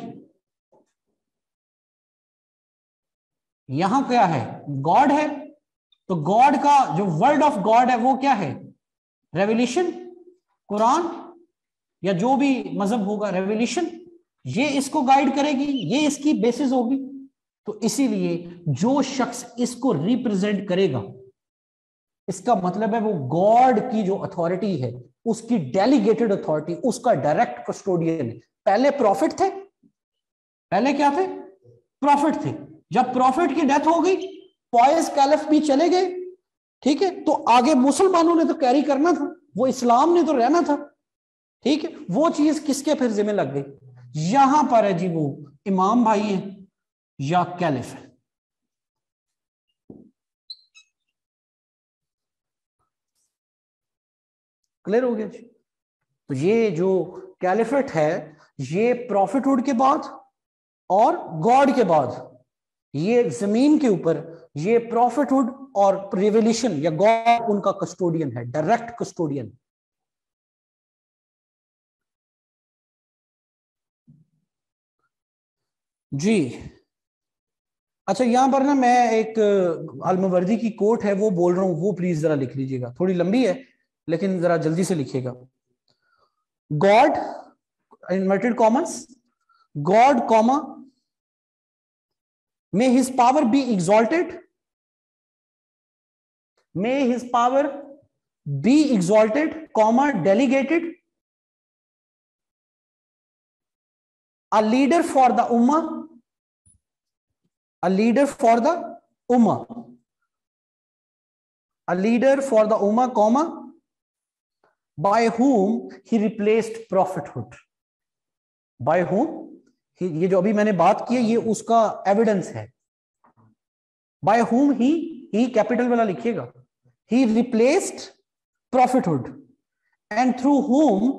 यहां क्या है? गॉड है। तो गॉड का जो वर्ड ऑफ गॉड है वो क्या है? रेवल्यूशन, कुरान, या जो भी मजहब होगा, रेवल्यूशन, ये इसको गाइड करेगी, ये इसकी बेसिस होगी। तो इसीलिए जो शख्स इसको रिप्रेजेंट करेगा, इसका मतलब है वो गॉड की जो अथॉरिटी है, उसकी डेलीगेटेड अथॉरिटी, उसका डायरेक्ट कस्टोडियन है। पहले प्रॉफिट थे, पहले क्या थे? प्रॉफिट थे। जब प्रॉफिट की डेथ हो गई, पॉइस कैलिफ भी चले गए, ठीक है, तो आगे मुसलमानों ने तो कैरी करना था, वो इस्लाम ने तो रहना था, ठीक है। वो चीज किसके फिर जिम्मे लग गई? यहां पर है जी, वो इमाम भाई है या कैलिफ है। क्लियर हो गया जी? तो ये जो कैलिफेट है, ये प्रॉफिटहुड के बाद और गॉड के बाद, ये जमीन के ऊपर ये प्रॉफिटहुड और रिवोल्यूशन या गॉड उनका कस्टोडियन है, डायरेक्ट कस्टोडियन। जी अच्छा, यहां पर ना मैं एक अल-मावर्दी की कोट है वो बोल रहा हूं, वो प्लीज जरा लिख लीजिएगा, थोड़ी लंबी है लेकिन जरा जल्दी से लिखिएगा। God, inverted commas, God comma, may his power be exalted, may his power be exalted, comma, delegated, a leader for the ummah, a leader for the ummah, a leader for the ummah, comma, by whom he replaced prophethood. By whom he, ये जो अभी मैंने बात की है ये उसका evidence है. By whom he, he capital वाला लिखिएगा, he replaced prophethood and through whom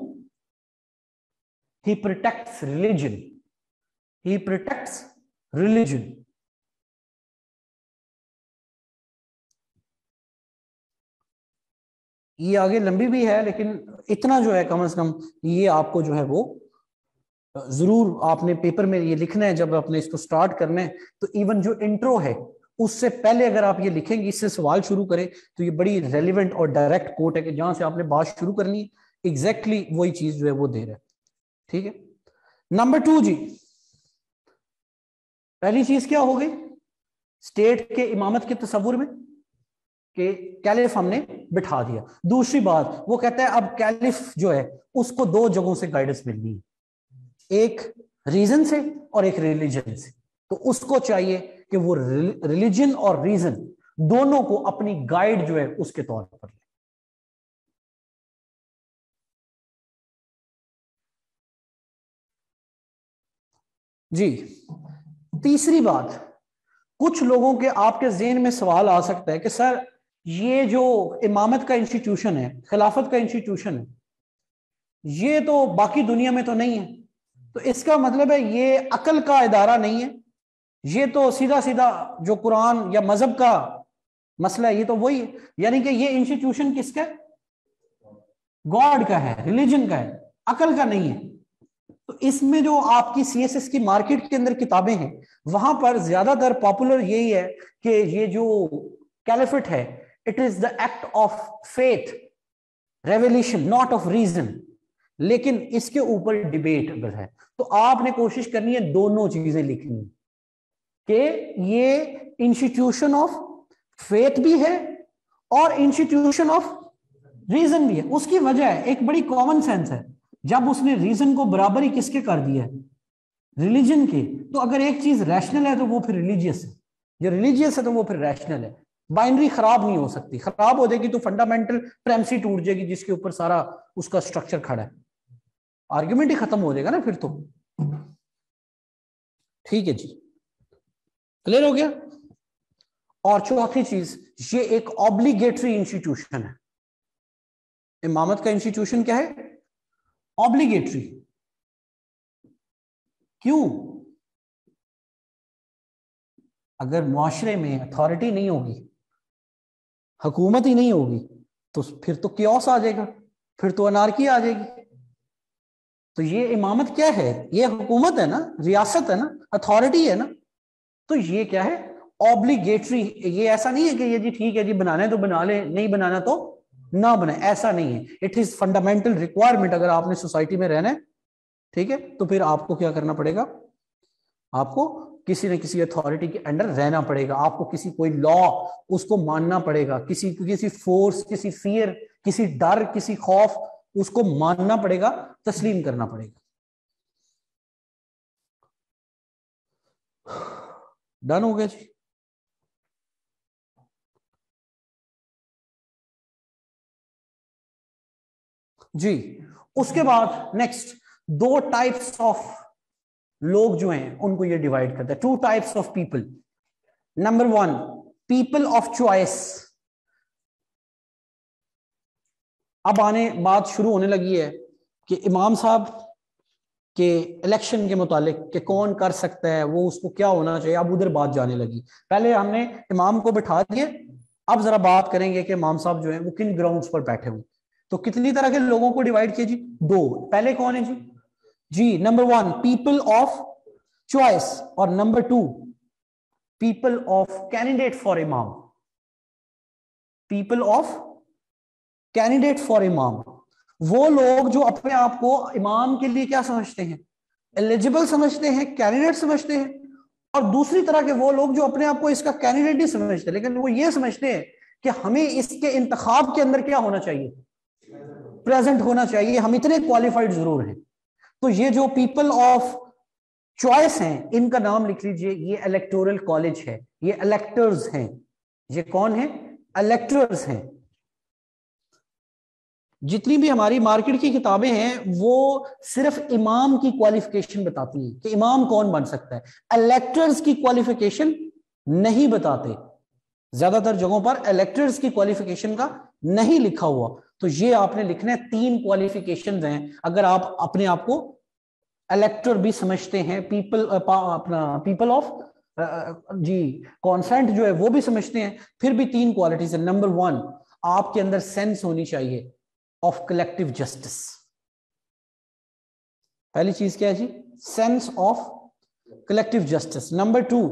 he protects religion. He protects religion. ये आगे लंबी भी है लेकिन इतना जो है कम से कम ये आपको जो है वो जरूर आपने पेपर में ये लिखना है जब आपने इसको स्टार्ट करना है. तो इवन जो इंट्रो है उससे पहले अगर आप ये लिखेंगे, इससे सवाल शुरू करें तो ये बड़ी रेलिवेंट और डायरेक्ट कोट है कि जहां से आपने बात शुरू करनी है एग्जैक्टली exactly वही चीज जो है वो दे रहा है. ठीक है. नंबर टू जी, पहली चीज क्या हो गई, स्टेट के इमामत के तस्वुर में कि कैलिफ हमने बिठा दिया. दूसरी बात वो कहता है अब कैलिफ जो है उसको दो जगहों से गाइडेंस मिलनी है, एक रीजन से और एक रिलीजन से. तो उसको चाहिए कि वो रिलीजन और रीजन दोनों को अपनी गाइड जो है उसके तौर पर ले. जी तीसरी बात, कुछ लोगों के आपके ज़हन में सवाल आ सकता है कि सर ये जो इमामत का इंस्टीट्यूशन है, खिलाफत का इंस्टीट्यूशन है, ये तो बाकी दुनिया में तो नहीं है, तो इसका मतलब है ये अकल का इदारा नहीं है, ये तो सीधा सीधा जो कुरान या मजहब का मसला है ये तो वही है. यानी कि ये इंस्टीट्यूशन किसका है, गॉड का है, रिलीजन का है, अकल का नहीं है. तो इसमें जो आपकी सीएसएस की मार्केट के अंदर किताबें हैं वहां पर ज्यादातर पॉपुलर यही है कि ये जो कैलिफेट है it is the act of faith revolution not of reason. लेकिन इसके ऊपर डिबेट अगर है तो आपने कोशिश करनी है दोनों चीजें लिखनी कि ये इंस्टीट्यूशन ऑफ फेथ भी है और इंस्टीट्यूशन ऑफ रीजन भी है. उसकी वजह है एक बड़ी कॉमन सेंस है, जब उसने रीजन को बराबर ही किसके कर दिया है, रिलीजन के. तो अगर एक चीज रैशनल है तो वो फिर रिलीजियस है, जो रिलीजियस है तो वो फिर रैशनल है. बाइनरी खराब नहीं हो सकती, खराब हो जाएगी तो फंडामेंटल प्रेमिस टूट जाएगी जिसके ऊपर सारा उसका स्ट्रक्चर खड़ा है, आर्ग्यूमेंट ही खत्म हो जाएगा ना फिर तो. ठीक है जी, क्लियर हो गया. और चौथी चीज, ये एक ऑब्लिगेटरी इंस्टीट्यूशन है. इमामत का इंस्टीट्यूशन क्या है, ऑब्लिगेटरी. क्यों, अगर मुआशरे में अथॉरिटी नहीं होगी, हुकूमत ही नहीं होगी, तो फिर तो क्योस आ जाएगा, फिर तो अनारकी आ जाएगी. तो ये इमामत क्या है, ये हुकूमत है ना, रियासत है ना, अथॉरिटी है ना. तो ये क्या है, ऑब्लिगेटरी. ये ऐसा नहीं है कि ये जी ठीक है जी बनाना है तो बना ले, नहीं बनाना तो ना बनाए, ऐसा नहीं है. It is fundamental requirement. अगर आपने सोसाइटी में रहना है, ठीक है, तो फिर आपको क्या करना पड़ेगा, आपको किसी न किसी अथॉरिटी के अंडर रहना पड़ेगा, आपको किसी कोई लॉ उसको मानना पड़ेगा, किसी किसी फोर्स, किसी फियर, किसी डर, किसी खौफ उसको मानना पड़ेगा, तस्लीम करना पड़ेगा. डन हो गया जी. जी उसके बाद नेक्स्ट दो टाइप्स ऑफ लोग जो हैं उनको ये डिवाइड करता है, two types of people. Number one, people of choice. अब आने बात शुरू होने लगी है कि इमाम साहब के इलेक्शन के मुतालिक कि कौन कर सकता है, वो उसको क्या होना चाहिए. अब उधर बात जाने लगी. पहले हमने इमाम को बिठा दिए, अब जरा बात करेंगे कि इमाम साहब जो है वो किन ग्राउंड्स पर बैठे हुए. तो कितनी तरह के लोगों को डिवाइड किया जी, दो. पहले कौन है जी, जी number one people of choice, और number two people of candidate for इमाम. पीपल ऑफ कैंडिडेट फॉर इमाम, वो लोग जो अपने आप को इमाम के लिए क्या समझते हैं, एलिजिबल समझते हैं, कैंडिडेट समझते हैं. और दूसरी तरह के वो लोग जो अपने आप को इसका कैंडिडेट नहीं समझते, लेकिन वो ये समझते हैं कि हमें इसके इंतखाब के अंदर क्या होना चाहिए, प्रेजेंट होना चाहिए, हम इतने क्वालिफाइड जरूर हैं. तो ये जो पीपल ऑफ चॉइस हैं, इनका नाम लिख लीजिए, ये इलेक्टोरल कॉलेज है, ये इलेक्टर्स हैं. ये कौन है, इलेक्टर्स हैं। जितनी भी हमारी मार्केट की किताबें हैं वो सिर्फ इमाम की क्वालिफिकेशन बताती हैं कि इमाम कौन बन सकता है, इलेक्टर्स की क्वालिफिकेशन नहीं बताते। ज्यादातर जगहों पर इलेक्टर्स की क्वालिफिकेशन का नहीं लिखा हुआ। तो ये आपने लिखना है, तीन क्वालिफिकेशंस हैं। अगर आप अपने आप को इलेक्टर भी समझते हैं, पीपल अपना पीपल ऑफ जी कॉन्सेंट जो है वो भी समझते हैं, फिर भी तीन क्वालिटीज है। नंबर वन, आपके अंदर सेंस होनी चाहिए ऑफ कलेक्टिव जस्टिस। पहली चीज क्या है जी? Sense of collective justice. Number two,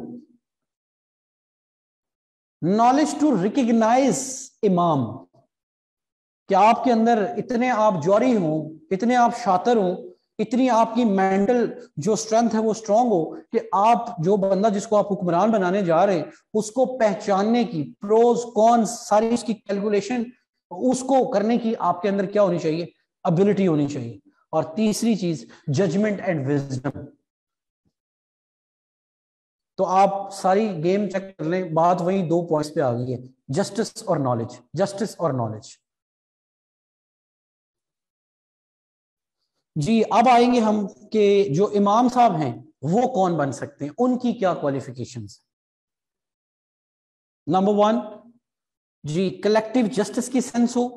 knowledge to recognize इमाम। क्या आपके अंदर इतने आप जौहरी हो, इतने आप शातिर हो, इतनी आपकी मेंटल जो स्ट्रेंथ है वो स्ट्रांग हो कि आप जो बंदा जिसको आप हुक्मरान बनाने जा रहे हैं उसको पहचानने की प्रोज कॉन्स सारी उसकी कैलकुलेशन उसको करने की आपके अंदर क्या होनी चाहिए? एबिलिटी होनी चाहिए। और तीसरी चीज, जजमेंट एंड विजडम। तो आप सारी गेम चेक कर लें, बात वही दो पॉइंट्स पे आ गई है, जस्टिस और नॉलेज, जस्टिस और नॉलेज। जी अब आएंगे हम कि जो इमाम साहब हैं वो कौन बन सकते हैं, उनकी क्या क्वालिफिकेशंस। नंबर वन जी, कलेक्टिव जस्टिस की सेंस हो।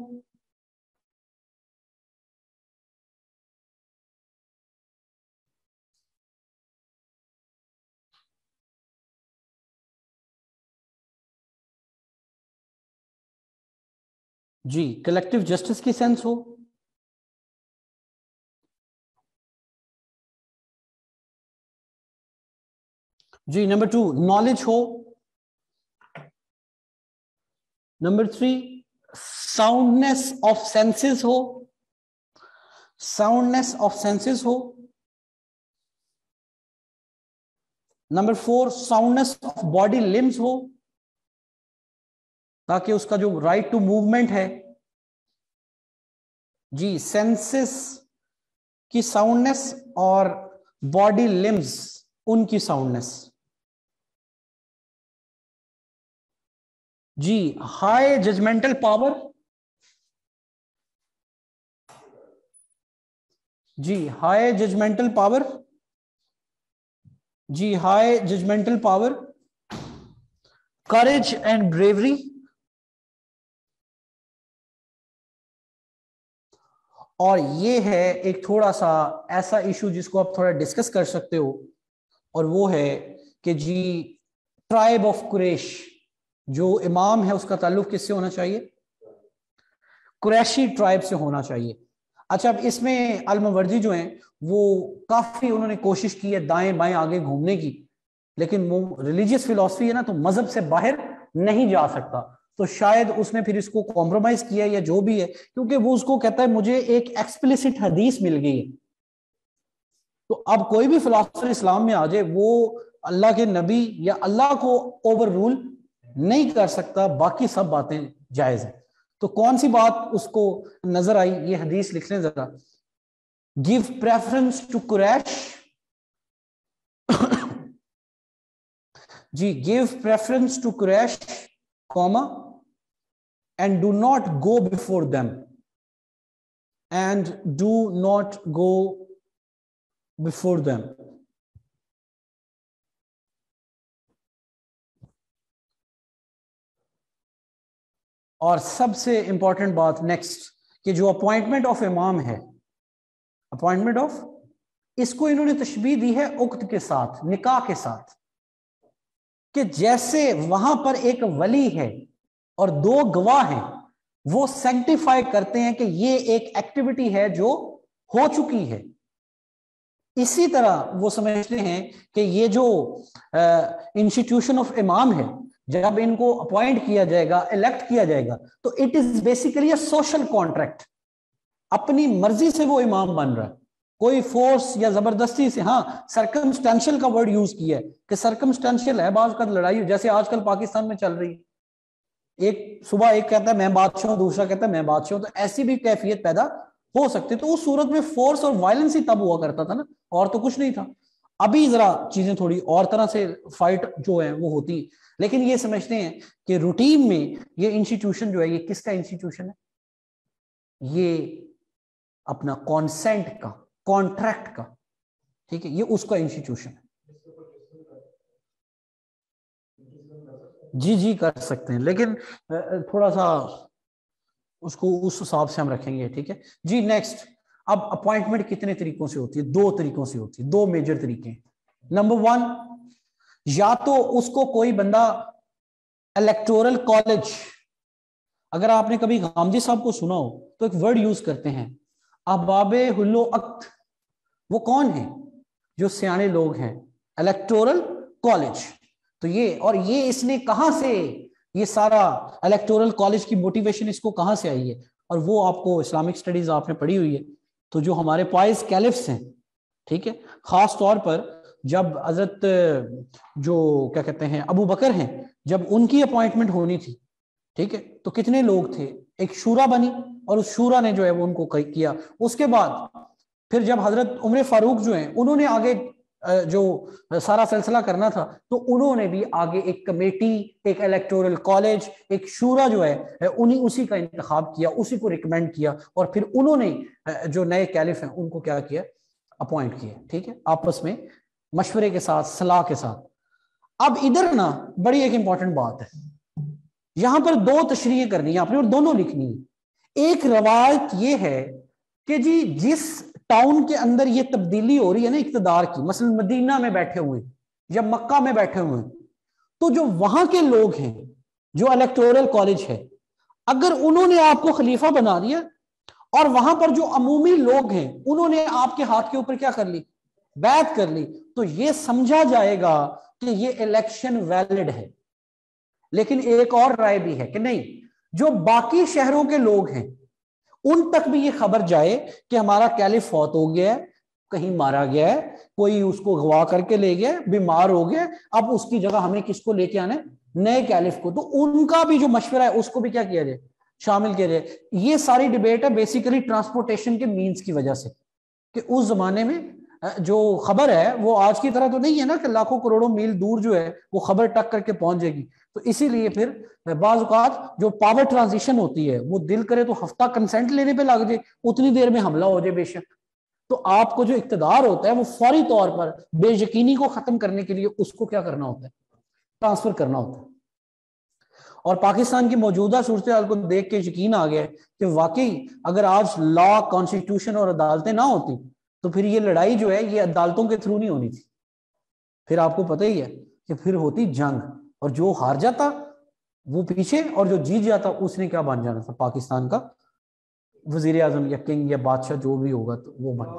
जी कलेक्टिव जस्टिस की सेंस हो। जी नंबर टू, नॉलेज हो। Number three, soundness of senses हो, साउंडनेस ऑफ सेंसेस हो। Number four, soundness of body limbs हो, ताकि उसका जो राइट टू मूवमेंट है जी, सेंसेस की साउंडनेस और बॉडी लिम्स उनकी साउंडनेस। जी हाई जजमेंटल पावर। जी हाई जजमेंटल पावर। जी high judgemental power, courage and bravery. और ये है एक थोड़ा सा ऐसा इशू जिसको आप थोड़ा डिस्कस कर सकते हो, और वो है कि जी ट्राइब ऑफ कुरैश, जो इमाम है उसका ताल्लुक किससे होना चाहिए? कुरैशी ट्राइब से होना चाहिए। अच्छा, अब इसमें अल-मावर्दी जो हैं वो काफी उन्होंने कोशिश की है दाएं बाएं आगे घूमने की, लेकिन वो रिलीजियस फिलॉसफी है ना, तो मजहब से बाहर नहीं जा सकता, तो शायद उसने फिर इसको कॉम्प्रोमाइज किया या जो भी है, क्योंकि वो उसको कहता है मुझे एक एक्सप्लिसिट हदीस मिल गई है। तो अब कोई भी फिलॉसफर इस्लाम में आ जाए वो अल्लाह के नबी या अल्लाह को ओवर रूल नहीं कर सकता, बाकी सब बातें जायज है। तो कौन सी बात उसको नजर आई, ये हदीस लिख लें जरा। Give preference to Quraysh. जी give preference to Quraysh comma and do not go before them and do not go before them। और सबसे इंपॉर्टेंट बात नेक्स्ट, कि जो अपॉइंटमेंट ऑफ इमाम है, अपॉइंटमेंट ऑफ, इसको इन्होंने तशबीह दी है उक्त के साथ, निकाह के साथ, कि जैसे वहां पर एक वली है और दो गवाह हैं, वो सैंक्टिफाई करते हैं कि ये एक एक्टिविटी है जो हो चुकी है, इसी तरह वो समझते हैं कि ये जो इंस्टीट्यूशन ऑफ इमाम है, जब इनको अपॉइंट किया जाएगा, इलेक्ट किया जाएगा, तो it is basically a social contract. अपनी मर्जी से वो इमाम बन रहा है, कोई फोर्स या जबरदस्ती से। हाँ, सर्कमस्टेंशियल का वर्ड यूज किया है कि सर्कमस्टेंशियल है, बात का लड़ाई जैसे आजकल पाकिस्तान में चल रही है, एक सुबह एक कहता है मैं बादशाह हूं, दूसरा कहता है मैं बादशाह हूं, तो ऐसी भी कैफियत पैदा हो सकती है। तो उस सूरत में फोर्स और वायलेंस ही तब हुआ करता था ना, और तो कुछ नहीं था। अभी जरा चीजें थोड़ी और तरह से फाइट जो है वो होती, लेकिन ये समझते हैं कि रूटीन में ये इंस्टीट्यूशन जो है ये किसका इंस्टीट्यूशन है, ये अपना कॉन्सेंट का, कॉन्ट्रैक्ट का, ठीक है, ये उसका इंस्टीट्यूशन है। जी जी कर सकते हैं, लेकिन थोड़ा सा उसको उस हिसाब से हम रखेंगे, ठीक है जी। नेक्स्ट, अब अपॉइंटमेंट कितने तरीकों से होती है? दो तरीकों से होती है, दो मेजर तरीके। नंबर वन, या तो उसको कोई बंदा इलेक्टोरल कॉलेज, अगर आपने कभी गांधी साहब को सुना हो तो एक वर्ड यूज करते हैं अहबाबे हुल्लो अख्त, वो कौन है? जो सियाने लोग हैं, इलेक्टोरल कॉलेज। तो ये, और ये इसने कहां से, ये सारा इलेक्टोरल कॉलेज की मोटिवेशन इसको कहां से आई है? और वो आपको इस्लामिक स्टडीज आपने पढ़ी हुई है, तो जो हमारे पाइस कैलिफ्स हैं, ठीक है, खास तौर पर जब हजरत जो क्या कहते हैं अबू बकर हैं, जब उनकी अपॉइंटमेंट होनी थी, ठीक है, तो कितने लोग थे? एक शूरा बनी, और उस शूरा ने जो है वो उनको किया। उसके बाद फिर जब हजरत उमर फारूक जो है उन्होंने आगे जो सारा सिलसिला करना था, तो उन्होंने भी आगे एक कमेटी, एक इलेक्टोरल कॉलेज, एक शूरा जो है उन्हीं उसी का इंतखाब किया, उसी को रिकमेंड किया, और फिर उन्होंने जो नए कैलिफ हैं उनको क्या किया? अपॉइंट किया, ठीक है, आपस में मशवरे के साथ, सलाह के साथ। अब इधर ना बड़ी एक इंपॉर्टेंट बात है, यहां पर दो तशरीह करनी है आपने और दोनों लिखनी है। एक रवायत ये है कि जी जिस टाउन के अंदर ये तब्दीली हो रही है ना इक्तदार की, मसलन मदीना में बैठे हुए या मक्का में बैठे हुए, तो जो वहां के लोग हैं, जो इलेक्टोरल कॉलेज है, अगर उन्होंने आपको खलीफा बना दिया और वहां पर जो अमूमी लोग हैं उन्होंने आपके हाथ के ऊपर क्या कर ली? बैत कर ली, तो ये समझा जाएगा कि ये इलेक्शन वैलिड है। लेकिन एक और राय भी है कि नहीं, जो बाकी शहरों के लोग हैं उन तक भी ये खबर जाए कि हमारा कैलिफ फौत हो गया है, कहीं मारा गया है, कोई उसको गवा करके ले गया, बीमार हो गया, अब उसकी जगह हमें किसको लेके आना है? नए कैलिफ को। तो उनका भी जो मशवरा है उसको भी क्या किया जाए? शामिल किया जाए। ये सारी डिबेट है बेसिकली ट्रांसपोर्टेशन के मीन्स की वजह से, कि उस जमाने में जो खबर है वो आज की तरह तो नहीं है ना कि लाखों करोड़ों मील दूर जो है वो खबर टक करके पहुंच जाएगी। तो इसीलिए फिर बाज़ औक़ात जो पावर ट्रांजिशन होती है वो दिल करे तो हफ्ता कंसेंट लेने पे लग जाए, उतनी देर में हमला हो जाए बेशक। तो आपको जो इक़्तिदार होता है वो फौरी तौर पर बेयकीनी को खत्म करने के लिए उसको क्या करना होता है? ट्रांसफर करना होता है। और पाकिस्तान की मौजूदा सूरत हाल को देख के यकीन आ गया कि वाकई अगर आज लॉ, कॉन्स्टिट्यूशन और अदालतें ना होती तो फिर ये लड़ाई जो है ये अदालतों के थ्रू नहीं होनी थी, फिर आपको पता ही है कि फिर होती जंग, और जो हार जाता वो पीछे और जो जीत जाता उसने क्या बन जाना था? पाकिस्तान का वजीर आजम या किंग या बादशाह जो भी होगा तो वो बन।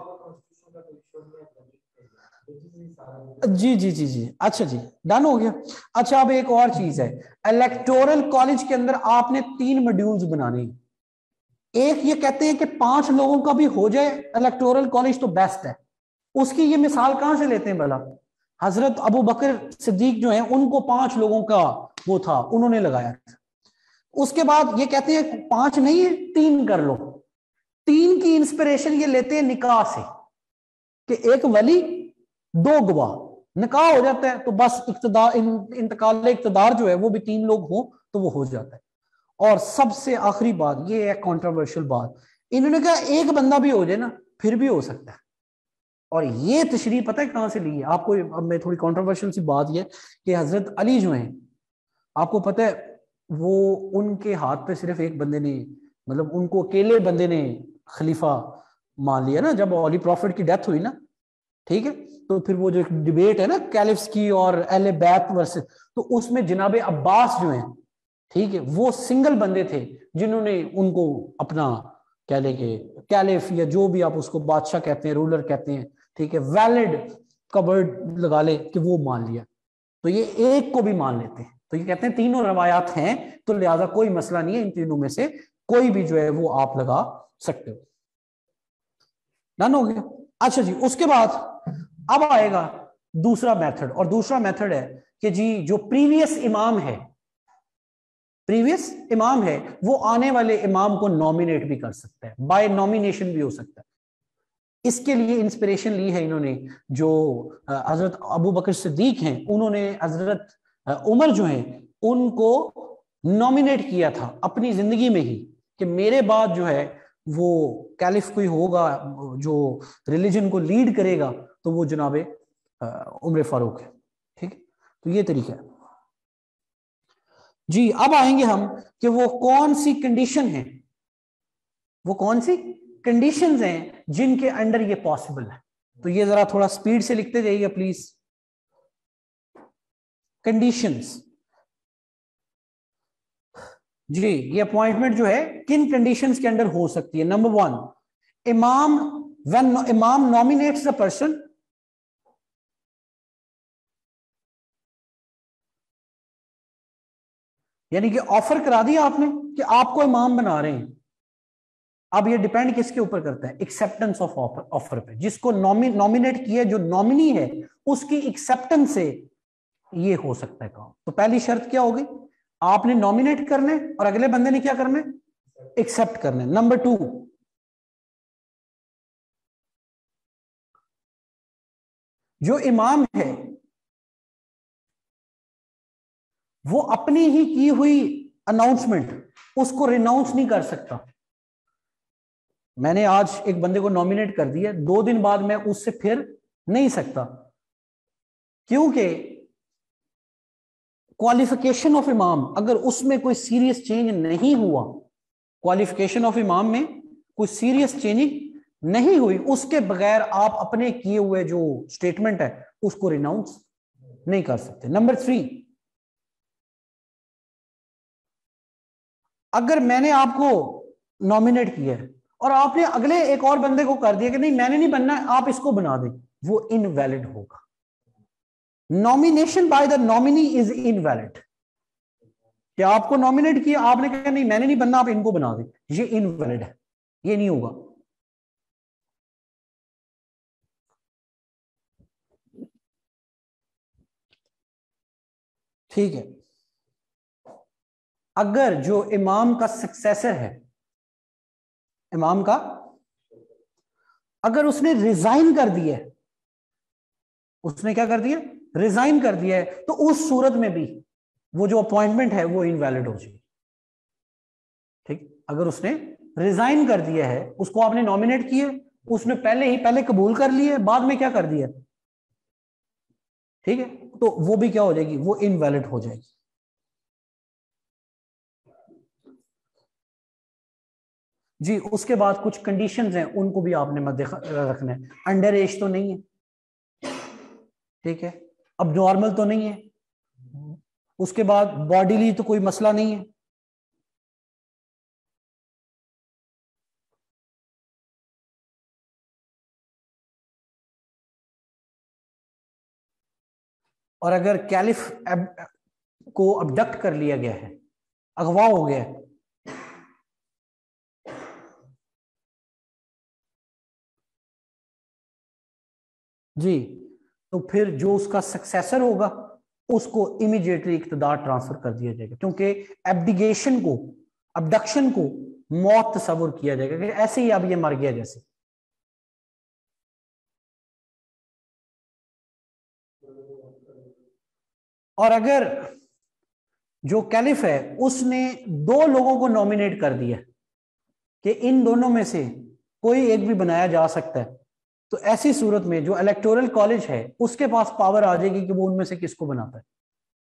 जी जी जी जी अच्छा जी, डन हो गया। अच्छा, अब एक और चीज है, इलेक्टोरल कॉलेज के अंदर आपने तीन मॉड्यूल्स बनाने हैं। एक ये कहते हैं कि पांच लोगों का भी हो जाए इलेक्टोरल कॉलेज तो बेस्ट है। उसकी ये मिसाल कहां से लेते हैं भला? हजरत अबू बकर सिद्दीक जो है उनको पांच लोगों का वो था, उन्होंने लगाया था। उसके बाद ये कहते हैं पांच नहीं है तीन कर लो। तीन की इंस्पिरेशन ये लेते हैं निकाह से, कि एक वली दो गवाह, निकाह हो जाता है तो बस इक्तदार, इंतकाल इक्तदार जो है वो भी तीन लोग हो तो वो हो जाता है। और सबसे आखिरी बात ये है कंट्रोवर्शियल बात, इन्होंने कहा एक बंदा भी हो जाए ना फिर भी हो सकता है। और ये तशरीह पता है कहां से ली है आपको? अब मैं थोड़ी कंट्रोवर्शियल सी बात ये कि हजरत अली जो हैं, आपको पता है वो उनके हाथ पे सिर्फ एक बंदे ने, मतलब उनको अकेले बंदे ने खलीफा मान लिया ना जब होली प्रॉफिट की डेथ हुई ना, ठीक है। तो फिर वो जो डिबेट है ना कैलिफ्स की और अहले बैत वर्सेस, तो उसमें जनाबे अब्बास जो हैं, ठीक है, वो सिंगल बंदे थे जिन्होंने उनको अपना कह लेंगे कैलिफ या जो भी आप उसको बादशाह कहते हैं, रूलर कहते हैं, ठीक है, वैलिड का वर्ड लगा ले कि वो मान लिया। तो ये एक को भी मान लेते हैं, तो ये कहते हैं तीनों रवायात हैं तो लिहाजा कोई मसला नहीं है, इन तीनों में से कोई भी जो है वो आप लगा सकते हो। डन हो गया। अच्छा जी, उसके बाद अब आएगा दूसरा मेथड, और दूसरा मेथड है कि जी जो प्रीवियस इमाम है, प्रीवियस इमाम है वो आने वाले इमाम को नॉमिनेट भी कर सकता है, बाय नॉमिनेशन भी हो सकता है। इसके लिए इंस्पिरेशन ली है इन्होंने, जो हजरत अबू बकर सिद्दीक हैं उन्होंने हजरत उमर जो हैं उनको नॉमिनेट किया था अपनी जिंदगी में ही कि मेरे बाद जो है वो कैलिफ कोई होगा जो रिलीजन को लीड करेगा तो वो जनाबे उमर फारूक है। ठीक है, तो ये तरीका है जी। अब आएंगे हम कि वो कौन सी कंडीशन है, वो कौन सी कंडीशंस हैं जिनके अंडर ये पॉसिबल है। तो ये जरा थोड़ा स्पीड से लिखते जाइए प्लीज। कंडीशंस जी, ये अपॉइंटमेंट जो है किन कंडीशंस के अंडर हो सकती है। नंबर वन, इमाम व्हेन इमाम नॉमिनेट्स द पर्सन, यानी कि ऑफर करा दिया आपने कि आपको इमाम बना रहे हैं। अब ये डिपेंड किसके ऊपर करता है, एक्सेप्टेंस ऑफ ऑफर ऑफर पे। जिसको नॉमिनेट किया, जो नॉमिनी है, उसकी एक्सेप्टेंस से ये हो सकता है काम। तो पहली शर्त क्या होगी, आपने नॉमिनेट करने और अगले बंदे ने क्या करना है, एक्सेप्ट करना है। नंबर टू, जो इमाम है वो अपनी ही की हुई अनाउंसमेंट उसको रिनाउंस नहीं कर सकता। मैंने आज एक बंदे को नॉमिनेट कर दिया, दो दिन बाद मैं उससे फिर नहीं सकता, क्योंकि क्वालिफिकेशन ऑफ इमाम अगर उसमें कोई सीरियस चेंज नहीं हुआ, क्वालिफिकेशन ऑफ इमाम में कोई सीरियस चेंजिंग नहीं हुई, उसके बगैर आप अपने किए हुए जो स्टेटमेंट है उसको रिनाउंस नहीं कर सकते। नंबर थ्री, अगर मैंने आपको नॉमिनेट किया है और आपने अगले एक और बंदे को कर दिया कि नहीं मैंने नहीं बनना, आप इसको बना दें, वो इनवैलिड होगा। Nomination by the nominee is invalid. कि आपको नॉमिनेट किया, आपने कहा नहीं मैंने नहीं बनना, आप इनको बना दें, ये इनवैलिड है, ये नहीं होगा। ठीक है, अगर जो इमाम का सक्सेसर है, इमाम का अगर उसने रिजाइन कर दिया, उसने क्या कर दिया, रिजाइन कर दिया है, तो उस सूरत में भी वो जो अपॉइंटमेंट है वो इनवैलिड हो जाएगी। ठीक, अगर उसने रिजाइन कर दिया है, उसको आपने नॉमिनेट किया, उसने पहले ही पहले कबूल कर लिया, बाद में क्या कर दिया, ठीक है, तो वो भी क्या हो जाएगी, वो इनवैलिड हो जाएगी। जी, उसके बाद कुछ कंडीशंस हैं, उनको भी आपने मद्दे रखना है। अंडर एज तो नहीं है, ठीक है, अब नॉर्मल तो नहीं है, उसके बाद बॉडीली तो कोई मसला नहीं है, और अगर कैलिफ को अबडक्ट कर लिया गया है, अगवा हो गया है, जी, तो फिर जो उसका सक्सेसर होगा उसको इमीडिएटली इख्तिदार ट्रांसफर कर दिया जाएगा, क्योंकि एब्डिगेशन को, अबडक्शन को मौत तस्वुर किया जाएगा कि ऐसे ही अब ये मर गया जैसे। और अगर जो कैलिफ है उसने दो लोगों को नॉमिनेट कर दिया कि इन दोनों में से कोई एक भी बनाया जा सकता है, तो ऐसी सूरत में जो इलेक्टोरल कॉलेज है उसके पास पावर आ जाएगी कि वो उनमें से किसको बनाता है,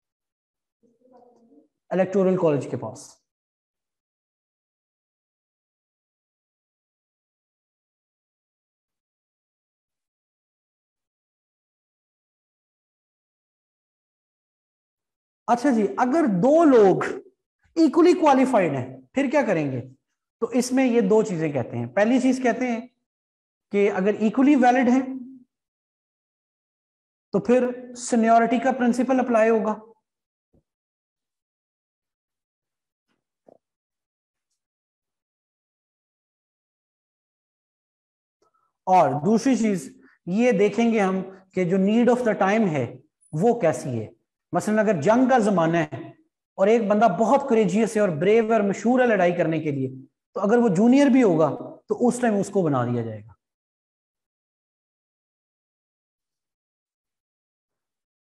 इलेक्टोरल कॉलेज के पास। अच्छा जी, अगर दो लोग इक्वली क्वालिफाइड हैं फिर क्या करेंगे, तो इसमें ये दो चीजें कहते हैं। पहली चीज कहते हैं कि अगर इक्वली वैलिड है तो फिर सीनियरिटी का प्रिंसिपल अप्लाई होगा, और दूसरी चीज ये देखेंगे हम कि जो नीड ऑफ द टाइम है वो कैसी है। मसलन अगर जंग का जमाना है और एक बंदा बहुत करेजियस है और ब्रेव और मशहूर है लड़ाई करने के लिए, तो अगर वो जूनियर भी होगा तो उस टाइम उसको बना दिया जाएगा।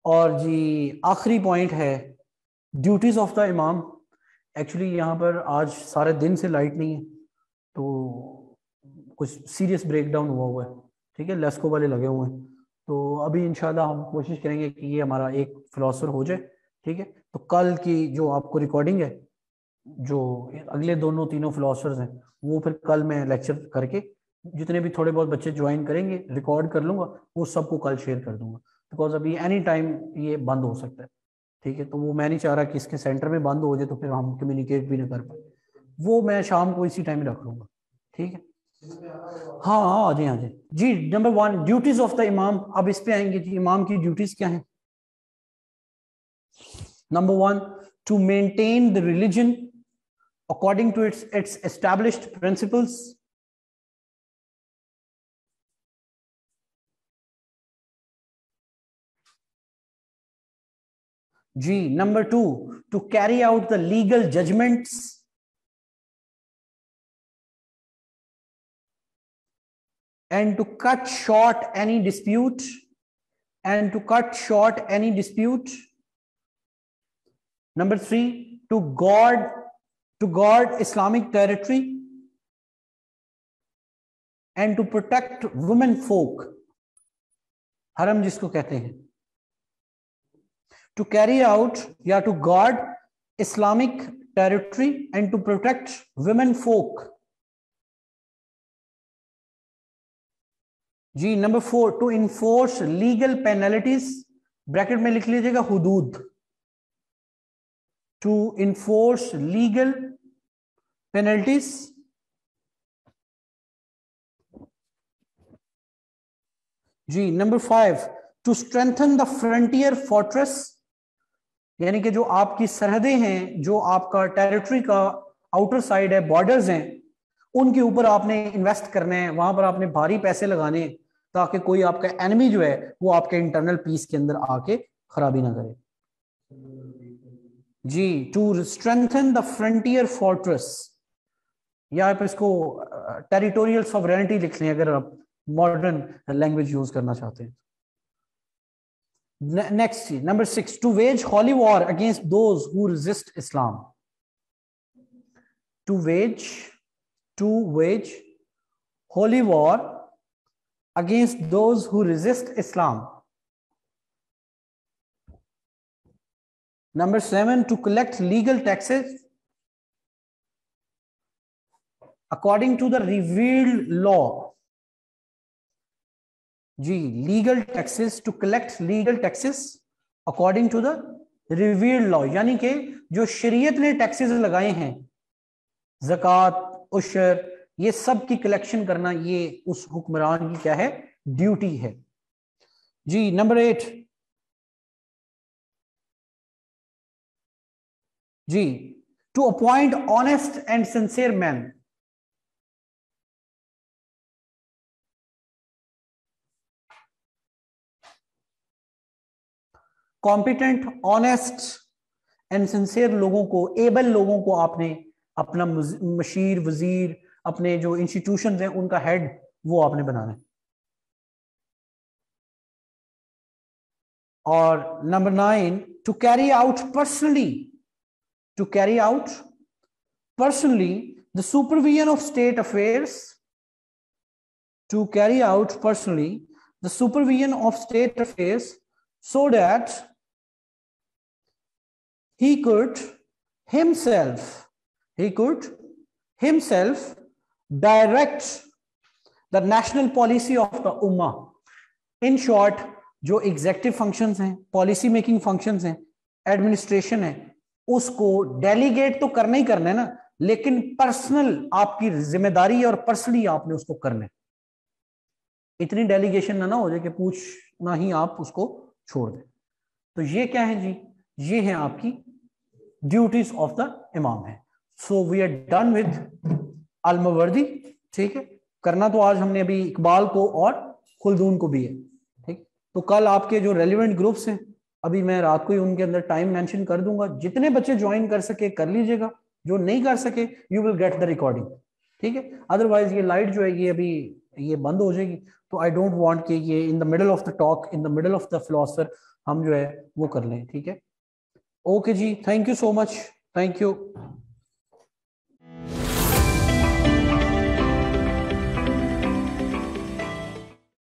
और जी आखिरी पॉइंट है ड्यूटीज ऑफ द इमाम। एक्चुअली यहाँ पर आज सारे दिन से लाइट नहीं है, तो कुछ सीरियस ब्रेकडाउन हुआ हुआ है, ठीक है, लेस्को वाले लगे हुए हैं। तो अभी इंशाल्लाह हम कोशिश करेंगे कि ये हमारा एक फिलोसफर हो जाए, ठीक है। तो कल की जो आपको रिकॉर्डिंग है, जो अगले दोनों तीनों फिलोसफर्स हैं, वो फिर कल मैं लेक्चर करके जितने भी थोड़े बहुत बच्चे ज्वाइन करेंगे रिकॉर्ड कर लूंगा, वो सबको कल शेयर कर दूंगा। बिकॉज अभी एनी टाइम ये बंद हो सकता है, ठीक है। तो वो मैं नहीं चाह रहा कि इसके सेंटर में बंद हो जाए तो फिर हम कम्युनिकेट भी ना कर पाए। वो मैं शाम को इसी टाइम रख लूंगा, ठीक है। हाँ हाँ आ जाए आ जाए जी। Number one, duties of the इमाम। अब इस पे आएंगे जी, इमाम की ड्यूटीज क्या है। Number one, to maintain the religion according to its its established principles. G. Number two, to carry out the legal judgments. And to cut short any dispute. And to cut short any dispute. Number three, to guard to guard Islamic territory and to protect women folk, हरम जिसको कहते हैं, to carry out या to guard Islamic territory and to protect women folk. जी number four, to enforce legal penalties, bracket में लिख लीजिएगा हुदूद, to enforce legal penalties जी। Number five, to strengthen the frontier fortress, यानी कि जो आपकी सरहदें हैं, जो आपका टेरिटरी का आउटर साइड है, बॉर्डर्स हैं, उनके ऊपर आपने इन्वेस्ट करना है, वहां पर आपने भारी पैसे लगाने हैं ताकि कोई आपका एनिमी जो है वो आपके इंटरनल पीस के अंदर आके खराबी ना करे जी। To strengthen the frontier fortress, या आप इसको टेरिटोरियल सॉवरेनिटी लिख लें अगर आप मॉडर्न लैंग्वेज यूज करना चाहते हैं। Next number six, to wage holy war against those who resist Islam. To wage to wage holy war against those who resist Islam. Number seven, to collect legal taxes according to the revealed law. जी, legal taxes, to collect legal taxes according to the revealed law, यानी कि जो शरीयत ने taxes लगाए हैं, ज़कात, उशर, ये सब की कलेक्शन करना, ये उस हुक्मरान की क्या है, ड्यूटी है जी। नंबर एट जी, to appoint honest and sincere man. Competent, honest and sincere लोगों को, एबल लोगों को आपने अपना मशीर, वजीर, अपने जो इंस्टीट्यूशन हैं उनका हेड वो आपने बनाना है। और number nine, to carry out personally to carry out personally the supervision of state affairs, to carry out personally the supervision of state affairs so that he could himself he could himself direct the national policy of the ummah. in short, जो executive functions हैं, policy making functions हैं, administration है, उसको delegate तो करना ही करना है ना, लेकिन पर्सनल आपकी जिम्मेदारी है और पर्सनली आपने उसको करना है। इतनी डेलीगेशन ना ना हो जाए कि पूछना ही आप उसको छोड़ दें। तो ये क्या है जी, ये है आपकी ड्यूटीज ऑफ द इमाम है। So we are done with Al-Mawardi, ठीक है। करना तो आज हमने अभी इकबाल को और खुल्दून को भी है, ठीक। तो कल आपके जो रेलिवेंट ग्रुप्स हैं, अभी मैं रात को ही उनके अंदर टाइम मेंशन कर दूंगा, जितने बच्चे ज्वाइन कर सके कर लीजिएगा, जो नहीं कर सके you will get the recording, ठीक है। अदरवाइज ये लाइट जो है ये अभी ये बंद हो जाएगी, तो आई डोंट वांट कि ये in the middle of the talk, in the middle of the philosopher हम जो है वो कर लें। ठीक है, ओके जी, thank you so much, thank you.